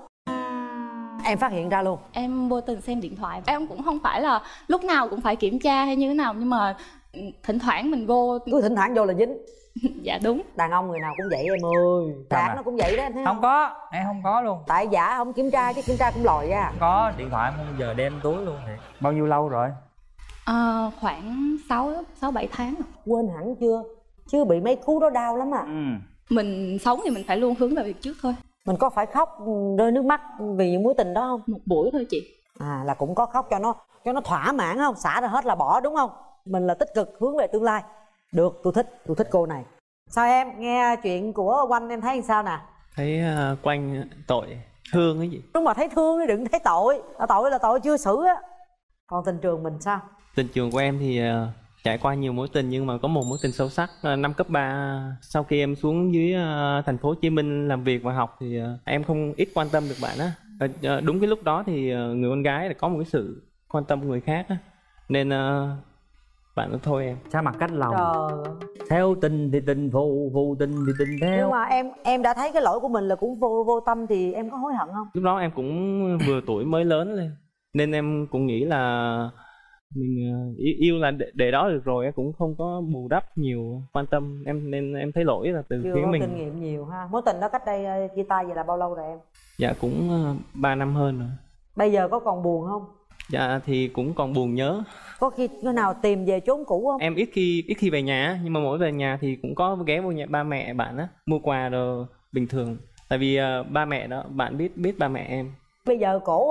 Em phát hiện ra luôn? Em vô tình xem điện thoại. Em cũng không phải là lúc nào cũng phải kiểm tra hay như thế nào, nhưng mà thỉnh thoảng mình vô. Cứ thỉnh thoảng vô là dính. Dạ đúng. Đàn ông người nào cũng vậy em ơi. Đạt nó cũng vậy đó em thấy không? Không có, em không có luôn. Tại giả không kiểm tra chứ kiểm tra cũng lòi ra. Không có, điện thoại em không bao giờ đem túi luôn. Thì bao nhiêu lâu rồi? À, khoảng sáu bảy tháng. Quên hẳn chưa? Chứ bị mấy cú đó đau lắm à. Ừ. Mình sống thì mình phải luôn hướng về việc trước thôi. Mình có phải khóc rơi nước mắt vì những mối tình đó không? Một buổi thôi chị. À là cũng có khóc cho nó cho nó thỏa mãn không? Xả ra hết là bỏ đúng không? Mình là tích cực hướng về tương lai. Được, tôi thích, tôi thích cô này. Sao em, nghe chuyện của Oanh em thấy sao nè? Thấy uh, Quanh tội, thương cái gì? Đúng mà thấy thương chứ đừng thấy tội. Tội là tội chưa xử á. Còn tình trường mình sao? Tình trường của em thì uh, trải qua nhiều mối tình, nhưng mà có một mối tình sâu sắc. uh, Năm cấp ba sau khi em xuống dưới uh, thành phố Hồ Chí Minh làm việc và học thì uh, em không ít quan tâm được bạn á. uh, uh, Đúng cái lúc đó thì uh, người con gái là có một cái sự quan tâm của người khác á. Nên uh, bạn nó thôi em. Xa mặt cách lòng. Trời. Theo tình thì tình phù, phù tình thì tình theo. Nhưng mà em em đã thấy cái lỗi của mình là cũng vô vô tâm thì em có hối hận không? Lúc đó em cũng vừa tuổi mới lớn lên, nên em cũng nghĩ là mình yêu, yêu là để, để đó được rồi, em cũng không có bù đắp nhiều quan tâm em, nên em thấy lỗi là từ chưa phía có mình. Kinh nghiệm nhiều ha. Mối tình đó cách đây chia tay vậy là bao lâu rồi em? Dạ cũng uh, ba năm hơn rồi. Bây giờ có còn buồn không? Dạ thì cũng còn buồn nhớ. Có khi cái nào tìm về chốn cũ không? Em ít khi ít khi về nhà, nhưng mà mỗi về nhà thì cũng có ghé vô nhà ba mẹ bạn á, mua quà rồi bình thường. Tại vì uh, ba mẹ đó, bạn biết biết ba mẹ em. Bây giờ cổ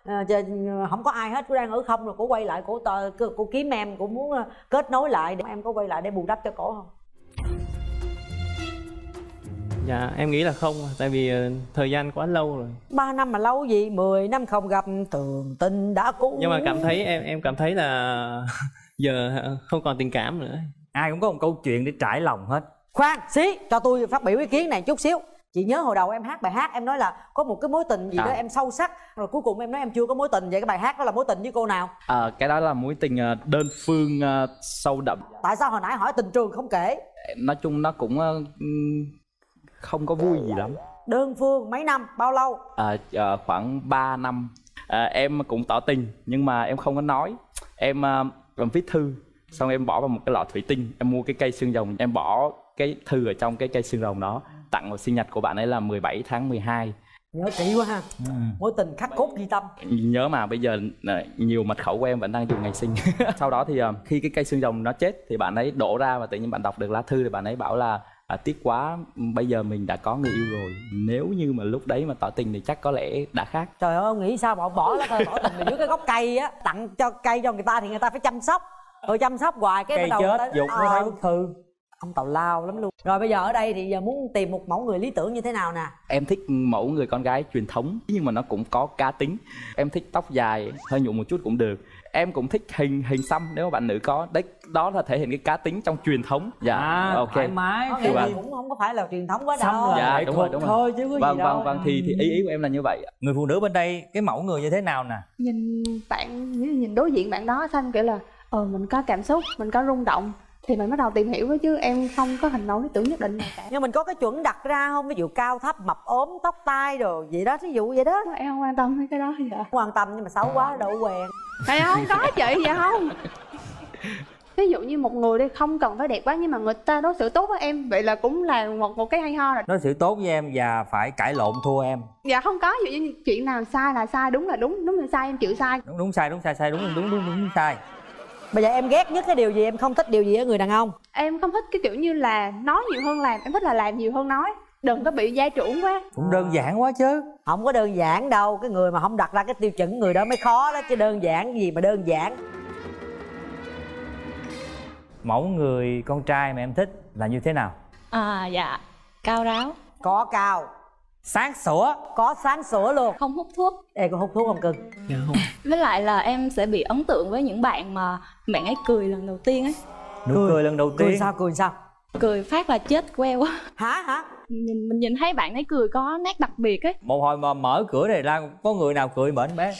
uh, không có ai hết, cổ đang ở không rồi, cổ quay lại cổ cổ kiếm em, cổ muốn uh, kết nối lại, để em có quay lại để bù đắp cho cổ không? Dạ em nghĩ là không, tại vì uh, thời gian quá lâu rồi. Ba năm mà lâu gì, mười năm không gặp tường tình đã cũ. Nhưng mà cảm thấy em em cảm thấy là giờ không còn tình cảm nữa. Ai cũng có một câu chuyện để trải lòng hết. Khoan xí, cho tôi phát biểu ý kiến này chút xíu. Chị nhớ hồi đầu em hát bài hát em nói là có một cái mối tình gì à. đó em sâu sắc, rồi cuối cùng em nói em chưa có mối tình. Vậy cái bài hát đó là mối tình với cô nào? À, cái đó là mối tình đơn phương uh, sâu đậm. Tại sao hồi nãy hỏi tình trường không kể? Nói chung nó cũng uh, không có vui gì lắm. Đơn phương mấy năm, bao lâu? À, uh, khoảng ba năm. À, em cũng tỏ tình nhưng mà em không có nói. Em uh, viết thư Xong em bỏ vào một cái lọ thủy tinh, em mua cái cây xương rồng, em bỏ cái thư ở trong cái cây xương rồng đó, tặng vào sinh nhật của bạn ấy là mười bảy tháng mười hai. Nhớ kỹ quá ha. Ừ. Mối tình khắc cốt ghi tâm. Nhớ mà bây giờ nhiều mật khẩu của em vẫn đang dùng ngày sinh. Sau đó thì khi cái cây xương rồng nó chết thì bạn ấy đổ ra và tự nhiên bạn đọc được lá thư thì bạn ấy bảo là à, tiếc quá, bây giờ mình đã có người yêu rồi, nếu như mà lúc đấy mà tỏ tình thì chắc có lẽ đã khác. Trời ơi, ông nghĩ sao mà ông bỏ lá thư tỏ tình ở dưới cái gốc cây á, tặng cho cây cho người ta thì người ta phải chăm sóc, rồi chăm sóc hoài cái cây bắt đầu chết dục mới thấy bức thư. Ông tào lao lắm luôn. Rồi bây giờ ở đây thì giờ muốn tìm một mẫu người lý tưởng như thế nào nè? Em thích mẫu người con gái truyền thống nhưng mà nó cũng có cá tính. Em thích tóc dài, hơi nhuộm một chút cũng được. Em cũng thích hình hình xăm nếu mà bạn nữ có. Đấy, đó là thể hiện cái cá tính trong truyền thống. Dạ, à, ok. Thoải mái. Thì vâng. Cũng không có phải là truyền thống quá đâu. Dạ, đúng rồi, đúng rồi. Thôi chứ có vâng, gì đâu. Vâng, vâng, thì, thì ý ý của em là như vậy. Người phụ nữ bên đây, cái mẫu người như thế nào nè? Nhìn bạn, nhìn đối diện bạn đó xong kiểu là ờ mình có cảm xúc, mình có rung động thì mình bắt đầu tìm hiểu chứ em không có hình mẫu lý tưởng nhất định nào cả. Nhưng mình có cái chuẩn đặt ra không? Ví dụ cao thấp, mập ốm, tóc tai rồi vậy đó, ví dụ vậy đó. Em không quan tâm với cái đó vậy. Không quan tâm nhưng mà xấu quá đâu có quen. Phải không? Có chị vậy không? Ví dụ như một người đi không cần phải đẹp quá nhưng mà người ta đối xử tốt với em, vậy là cũng là một một cái hay ho rồi. Đối xử tốt với em và phải cãi lộn thua em. Dạ không có, ví dụ như chuyện nào sai là sai, đúng là đúng, đúng là sai em chịu sai. Đúng đúng sai đúng sai sai đúng đúng đúng đúng, đúng sai. Bây giờ em ghét nhất cái điều gì, em không thích điều gì ở người đàn ông? Em không thích cái kiểu như là nói nhiều hơn làm, em thích là làm nhiều hơn nói. Đừng có bị gia trưởng quá. Cũng đơn giản quá chứ. Không có đơn giản đâu, cái người mà không đặt ra cái tiêu chuẩn người đó mới khó đó chứ đơn giản gì mà đơn giản. Mẫu người con trai mà em thích là như thế nào? À dạ, cao ráo. Có cao. Sáng sủa. Có sáng sủa luôn. Không hút thuốc. Ê, con hút thuốc không cưng? Dạ không. Với lại là em sẽ bị ấn tượng với những bạn mà bạn ấy cười lần đầu tiên ấy. Nụ cười, cười lần đầu tiên. Cười sao, cười sao? Cười phát là chết queo quá. Hả hả? Nhìn mình nhìn thấy bạn ấy cười có nét đặc biệt ấy. Một hồi mà mở cửa này ra có người nào cười mến bé.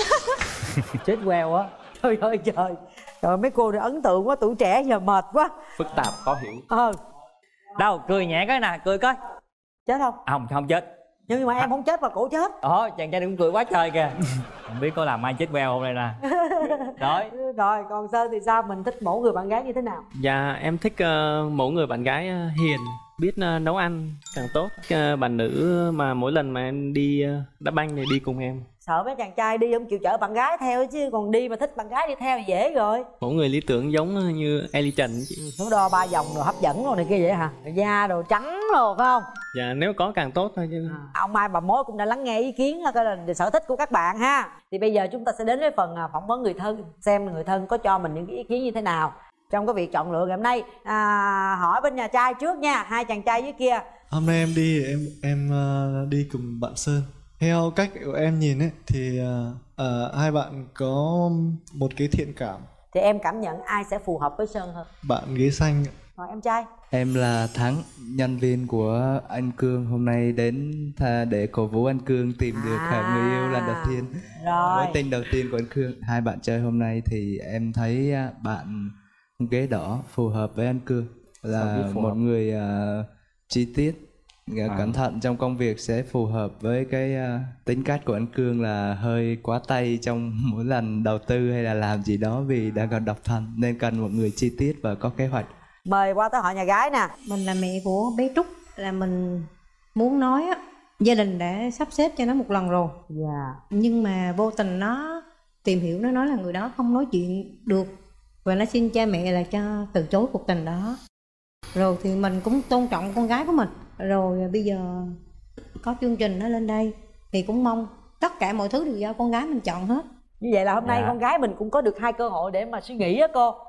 Chết queo á. Trời ơi trời. Trời, mấy cô này ấn tượng quá, tuổi trẻ giờ mệt quá. Phức tạp, khó hiểu. Ờ. Đâu, cười nhẹ cái nè, cười coi. Chết không? À, không, không chết. Nhưng mà em không chết mà cổ chết. Ờ, chàng trai cũng cười quá trời kìa. Không biết có làm ai chết queo không đây nè. Rồi. Rồi, còn Sơn thì sao? Mình thích mẫu người bạn gái như thế nào? Dạ, em thích uh, mẫu người bạn gái uh, hiền, biết uh, nấu ăn càng tốt. Uh, bạn nữ mà mỗi lần mà em đi uh, đá banh thì đi cùng em. Sợ mấy chàng trai đi không chịu chở bạn gái theo chứ còn đi mà thích bạn gái đi theo thì dễ rồi. Mẫu người lý tưởng giống như Ellie Trần chị. Số đo ba vòng rồi hấp dẫn rồi này kia vậy hả? Da đồ trắng rồi phải không? Dạ, nếu có càng tốt thôi chứ. À, ông Mai bà Mối cũng đã lắng nghe ý kiến coi là sở thích của các bạn ha. Thì bây giờ chúng ta sẽ đến với phần phỏng vấn người thân, xem người thân có cho mình những cái ý kiến như thế nào trong cái việc chọn lựa ngày hôm nay. À, hỏi bên nhà trai trước nha, hai chàng trai dưới kia. Hôm nay em đi em em uh, đi cùng bạn Sơn. Theo cách của em nhìn ấy thì uh, uh, hai bạn có một cái thiện cảm. Thì em cảm nhận ai sẽ phù hợp với Sơn hơn? Bạn ghế xanh. Rồi em trai. Em là Thắng, nhân viên của anh Cương, hôm nay đến để cổ vũ anh Cương tìm được à, người yêu lần đầu tiên. Rồi. Mối tình đầu tiên của anh Cương. Hai bạn chơi hôm nay thì em thấy bạn ghế đỏ phù hợp với anh Cương, là một người uh, chi tiết, à. cẩn thận trong công việc, sẽ phù hợp với cái uh, tính cách của anh Cương là hơi quá tay trong mỗi lần đầu tư hay là làm gì đó, vì đang còn độc thân nên cần một người chi tiết và có kế hoạch. Mời qua tới họ nhà gái nè. Mình là mẹ của bé Trúc, là mình muốn nói á, gia đình đã sắp xếp cho nó một lần rồi. Dạ. Yeah. Nhưng mà vô tình nó tìm hiểu, nó nói là người đó không nói chuyện được và nó xin cha mẹ là cho từ chối cuộc tình đó. Rồi thì mình cũng tôn trọng con gái của mình. Rồi bây giờ có chương trình nó lên đây thì cũng mong tất cả mọi thứ đều do con gái mình chọn hết. Như vậy là hôm nay dạ. con gái mình cũng có được hai cơ hội để mà suy nghĩ á cô.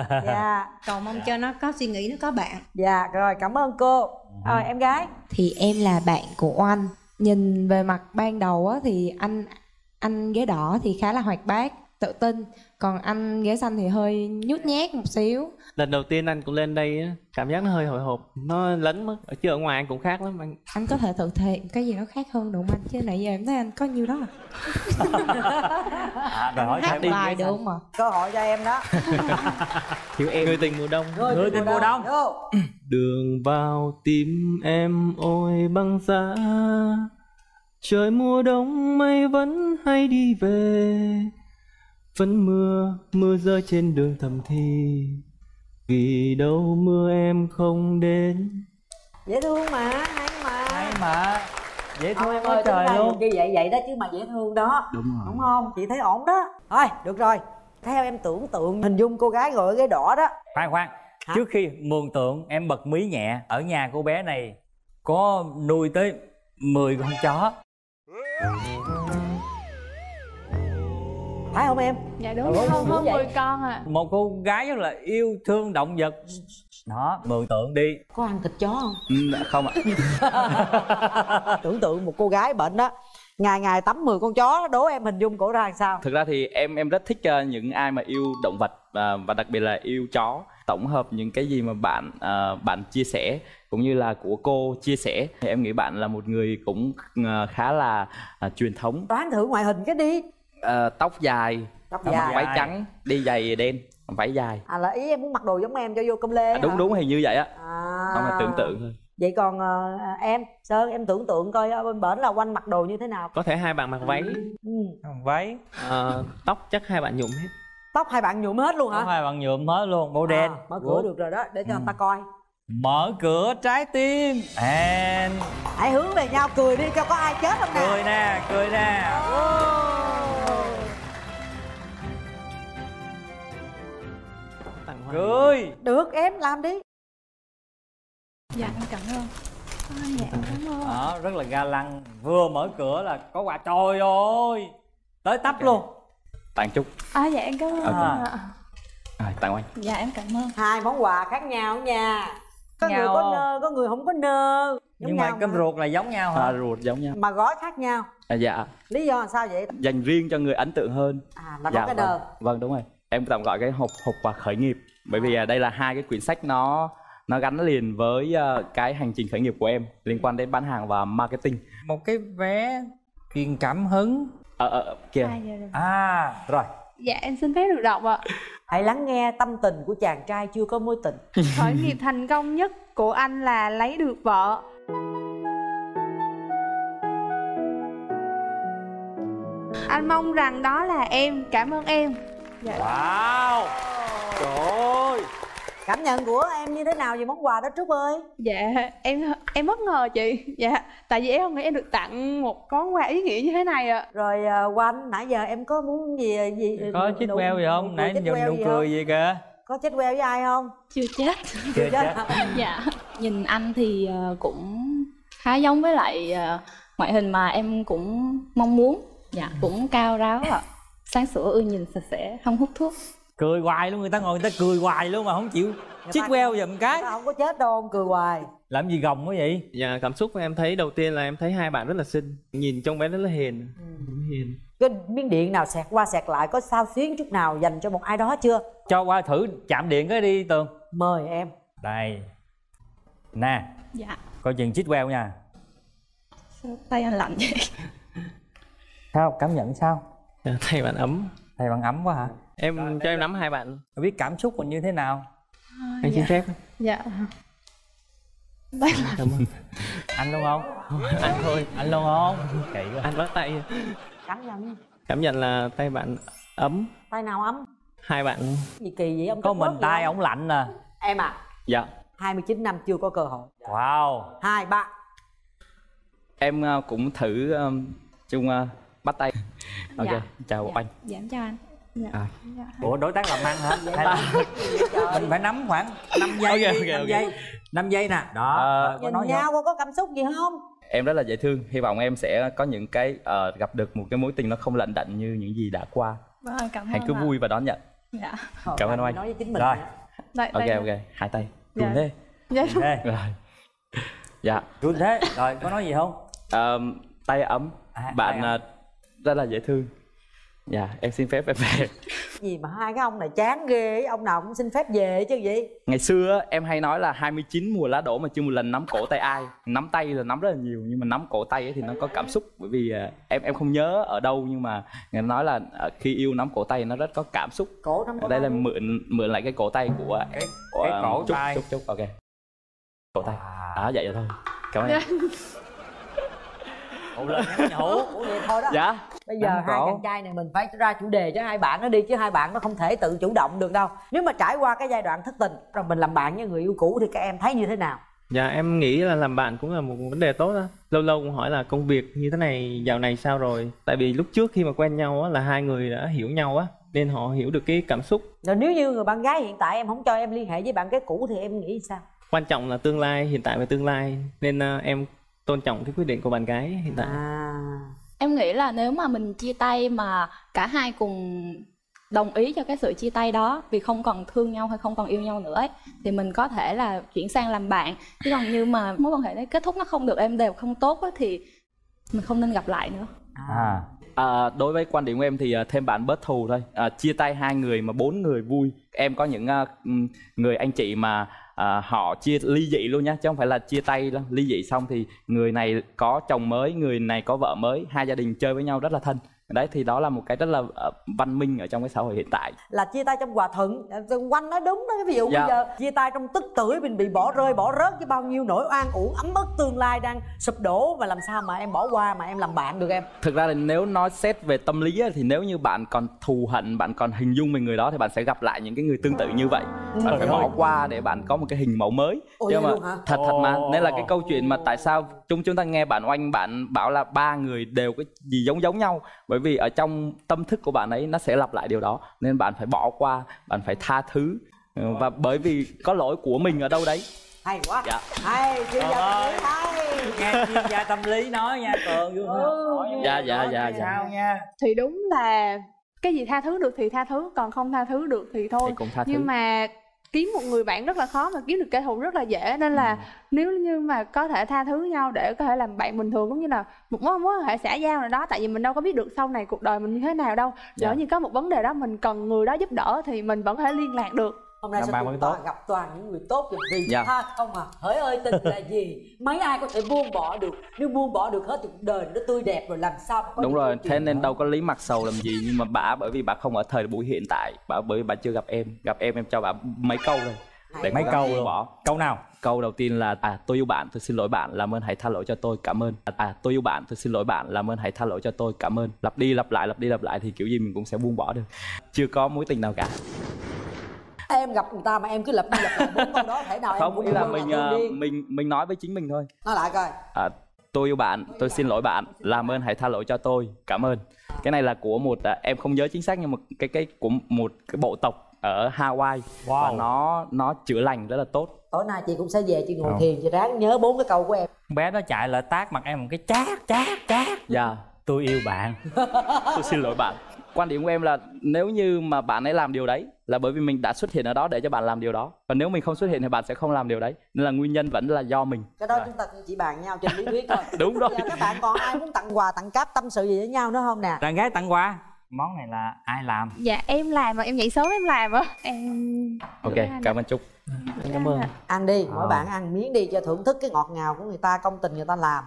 Dạ. Cầu mong cho nó có suy nghĩ, nó có bạn. Dạ rồi, cảm ơn cô. Rồi em gái. Thì em là bạn của Oanh. Nhìn về mặt ban đầu á thì anh anh ghế đỏ thì khá là hoạt bát, tự tin. Còn anh ghế xanh thì hơi nhút nhát một xíu. Lần đầu tiên anh cũng lên đây á, cảm giác nó hơi hồi hộp, nó lấn mất. Ở chứ ở ngoài anh cũng khác lắm anh. Anh có thể thử thêm cái gì nó khác hơn được không anh? Chứ nãy giờ em thấy anh có nhiêu đó à. À, rồi hỏi hát bài được không ạ? Cơ hội cho em đó. Thiếu em. Người tình mùa đông. Người, Người tình mùa đông. đông. Đường vào tim em ôi băng giá, trời mùa đông mây vẫn hay đi về. Vẫn mưa, mưa rơi trên đường thầm thì vì đâu mưa em không đến. Dễ thương mà, hay mà. Hay mà. Dễ thương em quá ơi, trời luôn. Đi vậy vậy đó chứ mà dễ thương đó. Đúng rồi. Đúng không? Chị thấy ổn đó. Thôi, được rồi. Theo em tưởng tượng hình dung cô gái ngồi ở ghế đỏ đó. Khoan khoan. Hả? Trước khi mường tượng em bật mí nhẹ. Ở nhà cô bé này có nuôi tới mười con chó. Phải không em? Dạ đúng, hơn hơn mười con à. Một cô gái rất là yêu thương động vật. Đó, mường tượng đi. Có ăn thịt chó không? Ừ, không ạ. Tưởng tượng một cô gái bệnh đó, ngày ngày tắm mười con chó, đố em hình dung cổ ra làm sao? Thực ra thì em em rất thích uh, những ai mà yêu động vật uh, và đặc biệt là yêu chó. Tổng hợp những cái gì mà bạn uh, bạn chia sẻ cũng như là của cô chia sẻ thì em nghĩ bạn là một người cũng uh, khá là uh, truyền thống. Đoán thử ngoại hình cái đi. Uh, tóc dài, Tóc mặc dài. váy trắng, đi giày đen, váy dài. À là ý em muốn mặc đồ giống em cho vô công lê. À, đúng hả? đúng hình như vậy á. À. Không là tưởng tượng thôi. Vậy còn uh, em, Sơn, em tưởng tượng coi ở bên bển là Oanh mặc đồ như thế nào? Có thể hai bạn mặc váy. Ừ. Váy. Ờ, tóc chắc hai bạn nhuộm hết. Tóc hai bạn nhuộm hết luôn hả? Hai bạn nhuộm hết luôn, màu đen. À, mở cửa được rồi đó, để cho người ta coi. Mở cửa trái tim. And... Hãy hướng về nhau cười đi cho có ai chết không nè. Cười nè, cười nè. Cười. Được, em làm đi. Dạ em cảm ơn. À, dạ em cảm ơn. Đó, rất là ga lăng. Vừa mở cửa là có quà, trời ơi, tới tấp luôn. Tặng chút. À dạ em cảm ơn. Okay. À. À, tặng anh. Dạ em cảm ơn. Hai món quà khác nhau nha. Có Nhau người có không? nơ, có người không có nơ. Giống Nhưng mà nhau cái mà. ruột là giống nhau hả? À, ruột giống nhau. Mà gói khác nhau. À, dạ. Lý do là sao vậy? Dành riêng cho người ấn tượng hơn. À, là có dạ, cái vâng. nơ. Vâng đúng rồi. Em tạm gọi cái hộp hộp quà khởi nghiệp. Bởi vì à, đây là hai cái quyển sách nó nó gắn liền với uh, cái hành trình khởi nghiệp của em liên quan đến bán hàng và marketing. Một cái vé truyền cảm hứng. Ờ ờ kìa. À, dạ rồi. À rồi. Dạ em xin phép được đọc ạ. Hãy lắng nghe tâm tình của chàng trai chưa có mối tình. Khởi nghiệp thành công nhất của anh là lấy được vợ. Anh mong rằng đó là em. Cảm ơn em. Dạ. Wow. Trời ơi. Cảm nhận của em như thế nào về món quà đó Trúc ơi? Dạ em em bất ngờ chị. Dạ tại vì em không nghĩ em được tặng một món quà ý nghĩa như thế này ạ. Rồi uh, Oanh, nãy giờ em có muốn gì gì Có chích queo gì không? Nãy em dùng nụ cười gì kìa. Có chết queo với ai không? Chưa chết. Chưa chết. Dạ. Nhìn anh thì uh, cũng khá giống với lại uh, ngoại hình mà em cũng mong muốn. Dạ, cũng cao ráo ạ. Sáng sủa, ưa nhìn, sạch sẽ, không hút thuốc. Cười hoài luôn, người ta ngồi người ta cười hoài luôn mà không chịu chích queo giùm cái. Không có chết đâu, ông cười hoài. Làm gì gồng quá vậy? Dạ cảm xúc của em thấy đầu tiên là em thấy hai bạn rất là xinh. Nhìn trong bé rất là hiền. Ừ. Hiền. Cái miếng điện nào xẹt qua xẹt lại có sao xuyến chút nào dành cho một ai đó chưa? Cho qua thử chạm điện cái đi Tường. Mời em. Đây. Nè. Dạ. Coi chừng chích queo nha. Sao tay anh lạnh vậy? Sao? Cảm nhận sao? Dạ, thấy bạn ấm. Thấy bạn ấm quá hả? Em rồi, cho em nắm hai bạn. Em biết cảm xúc mình như thế nào? À, anh dạ. xin phép. Dạ. Cảm ơn. Anh luôn không? Anh thôi. Anh luôn không? Kỳ quá. Anh bắt tay. Cảm nhận. Cảm nhận là tay bạn ấm. Tay nào ấm? Hai bạn. Gì kỳ vậy ông? Có mình tay ổng lạnh nè. Em à? Dạ. hai mươi chín năm chưa có cơ hội. Wow. Hai ba. Em uh, cũng thử um, chung uh, bắt tay. Ok, dạ. chào dạ. anh. Dạ chào anh. Dạ. À. Dạ. Ủa đối tác làm ăn hả? Hay là... mình phải nắm khoảng năm giây. Okay, đi, okay, năm okay. giây. năm giây nè. Đó. À, Nhìn nhau có, có cảm xúc gì không? Em rất là dễ thương. Hy vọng em sẽ có những cái uh, gặp được một cái mối tình nó không lận đận như những gì đã qua. Vâng, cảm ơn. Hãy cứ ạ. vui và đón nhận. Dạ. Cảm ơn anh. Nói với chính mình. Rồi. Đây, Ok đây. ok, hai tay. Dạ. Run thế. Dạ. Đây. Rồi. Dạ. Run thế. Rồi có nói gì không? Um, tay ấm. À, bạn tay ấm. Uh, rất là dễ thương. Dạ, em xin phép em về. Gì mà hai cái ông này chán ghê, ông nào cũng xin phép về chứ gì. Ngày xưa em hay nói là hai mươi chín mùa lá đổ mà chưa một lần nắm cổ tay ai. Nắm tay là nắm rất là nhiều, nhưng mà nắm cổ tay thì nó có cảm xúc. Bởi vì uh, em em không nhớ ở đâu, nhưng mà người nói là uh, khi yêu nắm cổ tay nó rất có cảm xúc. Cổ nắm cổ đây tay. là mượn mượn lại cái cổ tay của cái, của, cái cổ Trúc, tay. Trúc, Trúc, ok. Cổ tay. À, à vậy rồi thôi. Cảm ơn em. Ủa lên nhắn nhủ. Ủa vậy thôi đó. Dạ. Bây giờ Đấm hai cổ. chàng trai này mình phải ra chủ đề cho hai bạn nó đi, chứ hai bạn nó không thể tự chủ động được đâu. Nếu mà trải qua cái giai đoạn thất tình rồi mình làm bạn với người yêu cũ thì các em thấy như thế nào? Dạ em nghĩ là làm bạn cũng là một vấn đề tốt đó. Lâu lâu cũng hỏi là công việc như thế này dạo này sao rồi. Tại vì lúc trước khi mà quen nhau á, là hai người đã hiểu nhau á, nên họ hiểu được cái cảm xúc. Rồi nếu như người bạn gái hiện tại em không cho em liên hệ với bạn cái cũ thì em nghĩ sao? Quan trọng là tương lai, hiện tại và tương lai. Nên uh, em tôn trọng cái quyết định của bạn gái hiện tại. À. Em nghĩ là nếu mà mình chia tay mà cả hai cùng đồng ý cho cái sự chia tay đó vì không còn thương nhau hay không còn yêu nhau nữa ấy, thì mình có thể là chuyển sang làm bạn. Chứ còn như mà mối quan hệ đấy kết thúc nó không được êm đều, không tốt ấy, thì mình không nên gặp lại nữa. À. À, đối với quan điểm của em thì uh, thêm bạn bớt thù thôi. À, chia tay hai người mà bốn người vui. Em có những uh, người anh chị mà uh, họ chia ly dị luôn nhá, chứ không phải là chia tay đâu. Ly dị xong thì người này có chồng mới, người này có vợ mới, hai gia đình chơi với nhau rất là thân. Đấy thì đó là một cái rất là uh, văn minh ở trong cái xã hội hiện tại. Là chia tay trong hòa thuận. Quanh nói đúng đó. Ví dụ Dạ. bây giờ chia tay trong tức tưởi, mình bị bỏ rơi bỏ rớt với bao nhiêu nỗi oan uổng ấm ức, tương lai đang sụp đổ, và làm sao mà em bỏ qua mà em làm bạn được em? Thực ra là nếu nói xét về tâm lý á, thì nếu như bạn còn thù hận, bạn còn hình dung về người đó thì bạn sẽ gặp lại những cái người tương tự như vậy. Bạn Ôi phải ôi. bỏ qua để bạn có một cái hình mẫu mới. Ôi, Nhưng vậy mà luôn hả? thật thật mà nên là cái câu chuyện mà tại sao chúng chúng ta nghe bạn Oanh bạn bảo là ba người đều cái gì giống giống nhau, bởi vì ở trong tâm thức của bạn ấy nó sẽ lặp lại điều đó, nên bạn phải bỏ qua, bạn phải tha thứ. Và bởi vì có lỗi của mình ở đâu đấy. Hay quá. Dạ. Hay, chuyên gia tâm lý hay. Nghe chuyên gia tâm lý nói nha Cường. Dạ dạ dạ dạ. Sao nha. Thì đúng là cái gì tha thứ được thì tha thứ, còn không tha thứ được thì thôi. Thì cũng tha thứ. Nhưng mà kiếm một người bạn rất là khó, mà kiếm được kẻ thù rất là dễ. Nên là ừ. nếu như mà có thể tha thứ nhau để có thể làm bạn bình thường, cũng như là một mối mối quan hệ xã giao nào đó, tại vì mình đâu có biết được sau này cuộc đời mình như thế nào đâu. Lỡ như có một vấn đề đó mình cần người đó giúp đỡ thì mình vẫn có thể liên lạc được. Hôm nay sao tụi toàn gặp toàn những người tốt vậy? Vì Dạ. tha không à. Hỡi ơi tình là gì? Mấy ai có thể buông bỏ được? Nếu buông bỏ được hết thì cuộc đời nó tươi đẹp rồi, làm sao mà có Đúng những rồi, câu chuyện thế nên đó. đâu có lý mặt sầu làm gì. Nhưng mà bà bởi vì bà không ở thời buổi hiện tại, bà bởi vì bà chưa gặp em. Gặp em em cho bà mấy câu thôi để Mấy cố câu gắng luôn. bỏ. Câu nào? Câu đầu tiên là à tôi yêu bạn, tôi xin lỗi bạn, làm ơn hãy tha lỗi cho tôi, cảm ơn. À tôi yêu bạn, tôi xin lỗi bạn, làm ơn hãy tha lỗi cho tôi, cảm ơn. Lặp đi lặp lại, lặp đi lặp lại thì kiểu gì mình cũng sẽ buông bỏ được. Chưa có mối tình nào cả. Em gặp người ta mà em cứ lặp đi lặp lại bốn câu đó, thể nào em Không, cũng ý là buông mình bỏ à, đi. mình mình nói với chính mình thôi. Nói lại coi. À, tôi yêu bạn, tôi xin lỗi bạn, làm ơn hãy tha lỗi cho tôi, cảm ơn. Cái này là của một à, em không nhớ chính xác nhưng mà cái cái của một cái bộ tộc ở Hawaii. Wow. Và nó nó chữa lành rất là tốt. Tối nay chị cũng sẽ về chị ngồi Không. thiền, chị ráng nhớ bốn cái câu của em. Con bé đó chạy lại tát mặt em một cái chát chát chát. Dạ. Tôi yêu bạn. Tôi xin lỗi bạn. Quan điểm của em là nếu như mà bạn ấy làm điều đấy là bởi vì mình đã xuất hiện ở đó để cho bạn làm điều đó. Và nếu mình không xuất hiện thì bạn sẽ không làm điều đấy. Nên là nguyên nhân vẫn là do mình. Cái đó chúng ta chỉ bàn nhau trên lý thuyết thôi. Đúng rồi. Giờ các bạn còn ai muốn tặng quà, tặng cáp, tâm sự gì với nhau nữa không nè? Đàn gái tặng quà. Món này là ai làm? Dạ em làm mà em dậy sớm em làm á. Em Ok, cảm ơn Trúc. Cảm ơn. Ăn đi, mỗi À. bạn ăn miếng đi cho thưởng thức cái ngọt ngào của người ta, công tình người ta làm.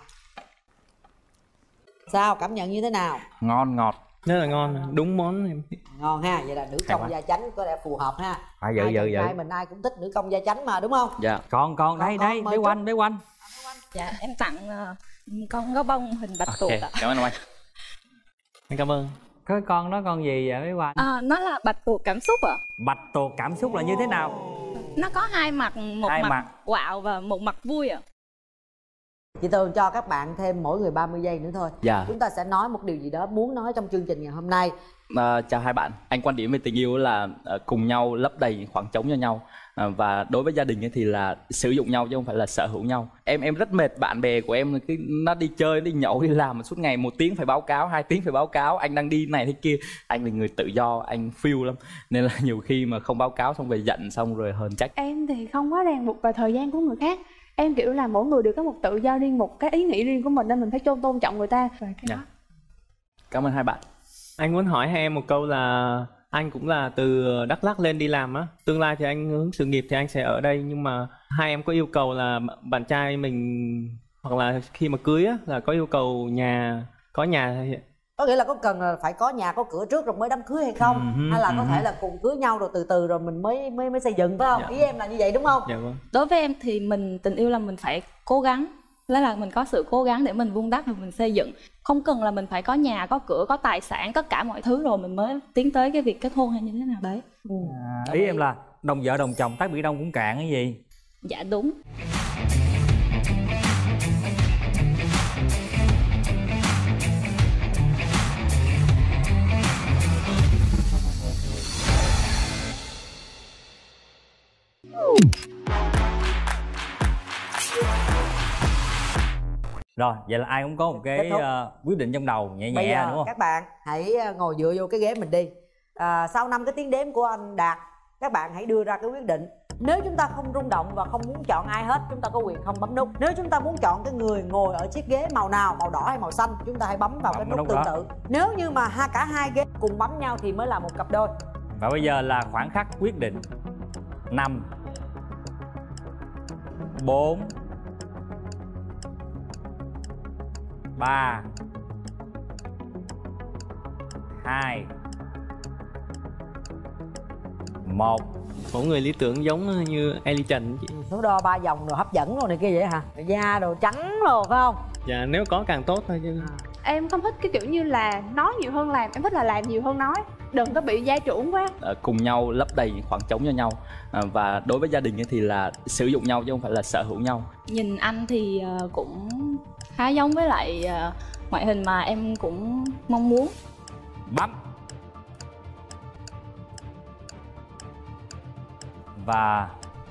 Sao, cảm nhận như thế nào? Ngon ngọt. Rất là ngon, đúng món em. Ngon ha, vậy là nữ công quá. gia chánh có lẽ phù hợp ha. Phải dự Hai dự chàng dự. trai mình ai cũng thích nữ công gia chánh mà, đúng không? Dạ. Còn còn đây Con- đây, con mời bé Trúc. quanh bé quanh. Dạ em tặng ờ, con gấu bông hình bạch tuộc Ok, ạ. cảm ơn anh. Em cảm ơn. Cái con đó con gì vậy bé quanh? À, nó là bạch tuộc cảm xúc ạ. Bạch tuộc cảm xúc là như thế nào? Nó có hai mặt, một Hai mặt, mặt. quạo và một mặt vui ạ. Chị Tường cho các bạn thêm mỗi người ba mươi giây nữa thôi. Dạ. Chúng ta sẽ nói một điều gì đó muốn nói trong chương trình ngày hôm nay. À, chào hai bạn. Anh quan điểm về tình yêu là à, cùng nhau lấp đầy những khoảng trống cho nhau. À, và đối với gia đình ấy thì là sử dụng nhau chứ không phải là sở hữu nhau. Em em rất mệt bạn bè của em, cái nó đi chơi, đi nhậu, đi làm mà suốt ngày một tiếng phải báo cáo, hai tiếng phải báo cáo, anh đang đi này thế kia. Anh là người tự do, anh phiêu lắm. Nên là nhiều khi mà không báo cáo xong về giận xong rồi hờn trách. Em thì không quá ràng buộc vào thời gian của người khác. Em kiểu là mỗi người đều có một tự do riêng, một cái ý nghĩ riêng của mình, nên mình phải tôn tôn trọng người ta. Và cái Dạ. đó. Cảm ơn hai bạn. Anh muốn hỏi hai em một câu là anh cũng là từ Đắk Lắk lên đi làm á. Tương lai thì anh hướng sự nghiệp thì anh sẽ ở đây, nhưng mà hai em có yêu cầu là bạn trai mình hoặc là khi mà cưới á là có yêu cầu nhà có nhà Có nghĩa là có cần là phải có nhà có cửa trước rồi mới đám cưới hay không? Ừ, Hay là ừ. có thể là cùng cưới nhau rồi từ từ rồi mình mới mới mới xây dựng, phải không? Dạ. Ý em là như vậy đúng không? Dạ vâng. Đối với em thì mình tình yêu là mình phải cố gắng đó là mình có sự cố gắng để mình vun đắp và mình xây dựng. Không cần là mình phải có nhà, có cửa, có tài sản, tất cả mọi thứ rồi mình mới tiến tới cái việc kết hôn hay như thế nào đấy. À, ý em là đồng vợ đồng chồng tát biển Đông cũng cạn cái gì? Dạ đúng. Rồi, vậy là ai cũng có một cái uh, quyết định trong đầu nhẹ Bây nhẹ giờ đúng không? các bạn hãy ngồi dựa vô cái ghế mình đi. À, sau năm cái tiếng đếm của anh Đạt, các bạn hãy đưa ra cái quyết định. Nếu chúng ta không rung động và không muốn chọn ai hết, chúng ta có quyền không bấm nút. Nếu chúng ta muốn chọn cái người ngồi ở chiếc ghế màu nào, màu đỏ hay màu xanh, chúng ta hãy bấm vào bấm cái nút tương đó. tự. Nếu như mà ha cả hai ghế cùng bấm nhau thì mới là một cặp đôi. Và bây giờ là khoảng khắc quyết định. Năm, bốn, ba, hai, một. Mỗi người lý tưởng giống như Ellie Trần chị. Số đo ba vòng rồi hấp dẫn rồi này kia vậy hả? Da đồ trắng rồi phải không? Dạ nếu có càng tốt thôi chứ. Em không thích cái kiểu như là nói nhiều hơn làm, em thích là làm nhiều hơn nói. Đừng có bị gia trưởng quá. À, cùng nhau lấp đầy khoảng trống cho nhau. À, và đối với gia đình thì là sử dụng nhau chứ không phải là sở hữu nhau. Nhìn anh thì cũng khá giống với lại ngoại hình mà em cũng mong muốn. Bấm. Và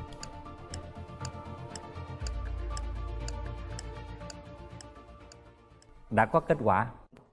đã có kết quả.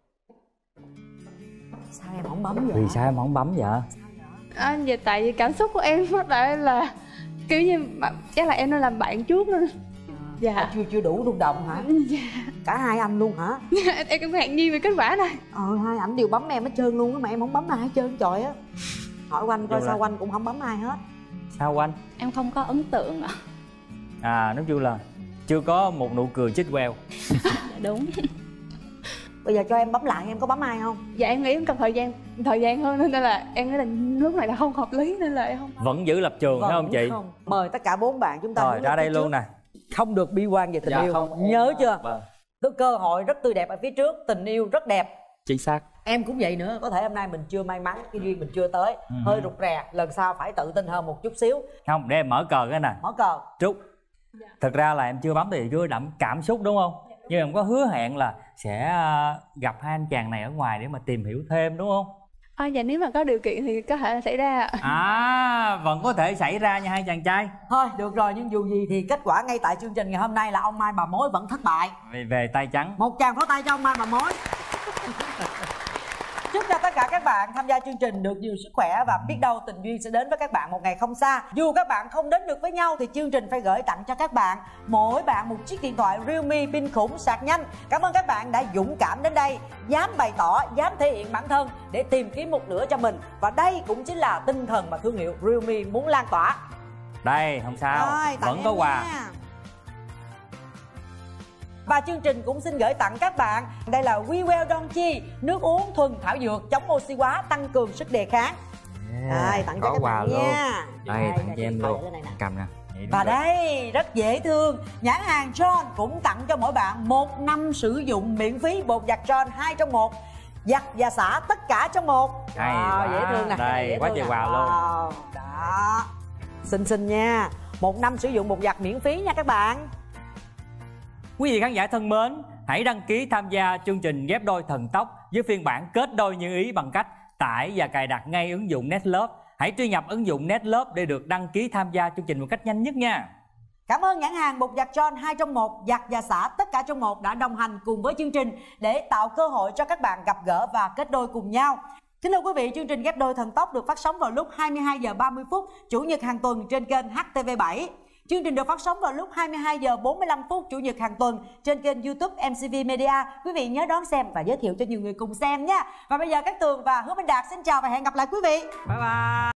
Sao em không bấm vậy? Vì sao em không bấm vậy? À, vậy tại vì cảm xúc của em nó tại là kiểu như chắc là em nên làm bạn trước nên. Dạ. À, chưa chưa đủ rung động hả? Dạ. Cả hai anh luôn hả? Em cũng ngạc nhiên về kết quả này. Ờ hai ảnh đều bấm em hết trơn luôn á mà em không bấm ai hết trơn trời á. Hỏi Oanh coi sao Oanh cũng không bấm ai hết. Sao Oanh? Em không có ấn tượng ạ. À nói chung là chưa có một nụ cười chích queo. Dạ đúng. Bây giờ cho em bấm lại, em có bấm ai không? Dạ em nghĩ em cần thời gian thời gian hơn nên là em nghĩ là lúc này là không hợp lý nên là em không. Vẫn giữ lập trường phải không chị? Không. Mời tất cả bốn bạn chúng ta rồi ra đây luôn nè. Không được bi quan về tình dạ, yêu. Không, nhớ chưa? Vâng. Cái cơ hội rất tươi đẹp ở phía trước, tình yêu rất đẹp. Chính xác. Em cũng vậy nữa, có thể hôm nay mình chưa may mắn, cái duyên mình chưa tới, ừ. hơi rụt rè, lần sau phải tự tin hơn một chút xíu. Không, để em mở cờ cái nè. Mở cờ. Trúc. Dạ. Thật ra là em chưa bấm thì chưa đậm cảm xúc đúng không? Dạ. Nhưng em có hứa hẹn là sẽ gặp hai anh chàng này ở ngoài để mà tìm hiểu thêm đúng không? À, dạ nếu mà có điều kiện thì có thể xảy ra. À vẫn có thể xảy ra nha hai chàng trai. Thôi được rồi, nhưng dù gì thì kết quả ngay tại chương trình ngày hôm nay là ông Mai Bà Mối vẫn thất bại. Về, về tay trắng. Một tràng pháo tay cho ông Mai Bà Mối. Chúc cho tất cả các bạn tham gia chương trình được nhiều sức khỏe và biết đâu tình duyên sẽ đến với các bạn một ngày không xa. Dù các bạn không đến được với nhau thì chương trình phải gửi tặng cho các bạn mỗi bạn một chiếc điện thoại Realme pin khủng sạc nhanh. Cảm ơn các bạn đã dũng cảm đến đây, dám bày tỏ, dám thể hiện bản thân để tìm kiếm một nửa cho mình. Và đây cũng chính là tinh thần mà thương hiệu Realme muốn lan tỏa. Đây không sao, rồi, vẫn có quà. Và chương trình cũng xin gửi tặng các bạn đây là We Well Donchi, nước uống thuần thảo dược chống oxy hóa, tăng cường sức đề kháng. Yeah, đây tặng cho các bạn luôn nha. Đây, đây tặng cho em luôn. Cầm nè. Và đây rất dễ thương, nhãn hàng John cũng tặng cho mỗi bạn một năm sử dụng miễn phí bột giặt John hai trong một, giặt và xả tất cả trong một. Hay wow, quá. Dễ thương nè. Đây quá trời quà luôn. Wow. Đó, xinh xinh nha, một năm sử dụng bột giặt miễn phí nha các bạn. Quý vị khán giả thân mến, hãy đăng ký tham gia chương trình ghép đôi thần tốc với phiên bản kết đôi như ý bằng cách tải và cài đặt ngay ứng dụng Netlove. Hãy truy nhập ứng dụng Netlove để được đăng ký tham gia chương trình một cách nhanh nhất nha. Cảm ơn nhãn hàng bột giặt John hai trong một, giặt và xả tất cả trong một đã đồng hành cùng với chương trình để tạo cơ hội cho các bạn gặp gỡ và kết đôi cùng nhau. Kính thưa quý vị, chương trình ghép đôi thần tốc được phát sóng vào lúc hai mươi hai giờ ba mươi phút Chủ nhật hàng tuần trên kênh H T V bảy. Chương trình được phát sóng vào lúc hai mươi hai giờ bốn mươi lăm phút Chủ nhật hàng tuần trên kênh YouTube em xê vê Media. Quý vị nhớ đón xem và giới thiệu cho nhiều người cùng xem nha. Và bây giờ Cát Tường và Hứa Minh Đạt xin chào và hẹn gặp lại quý vị. Bye bye.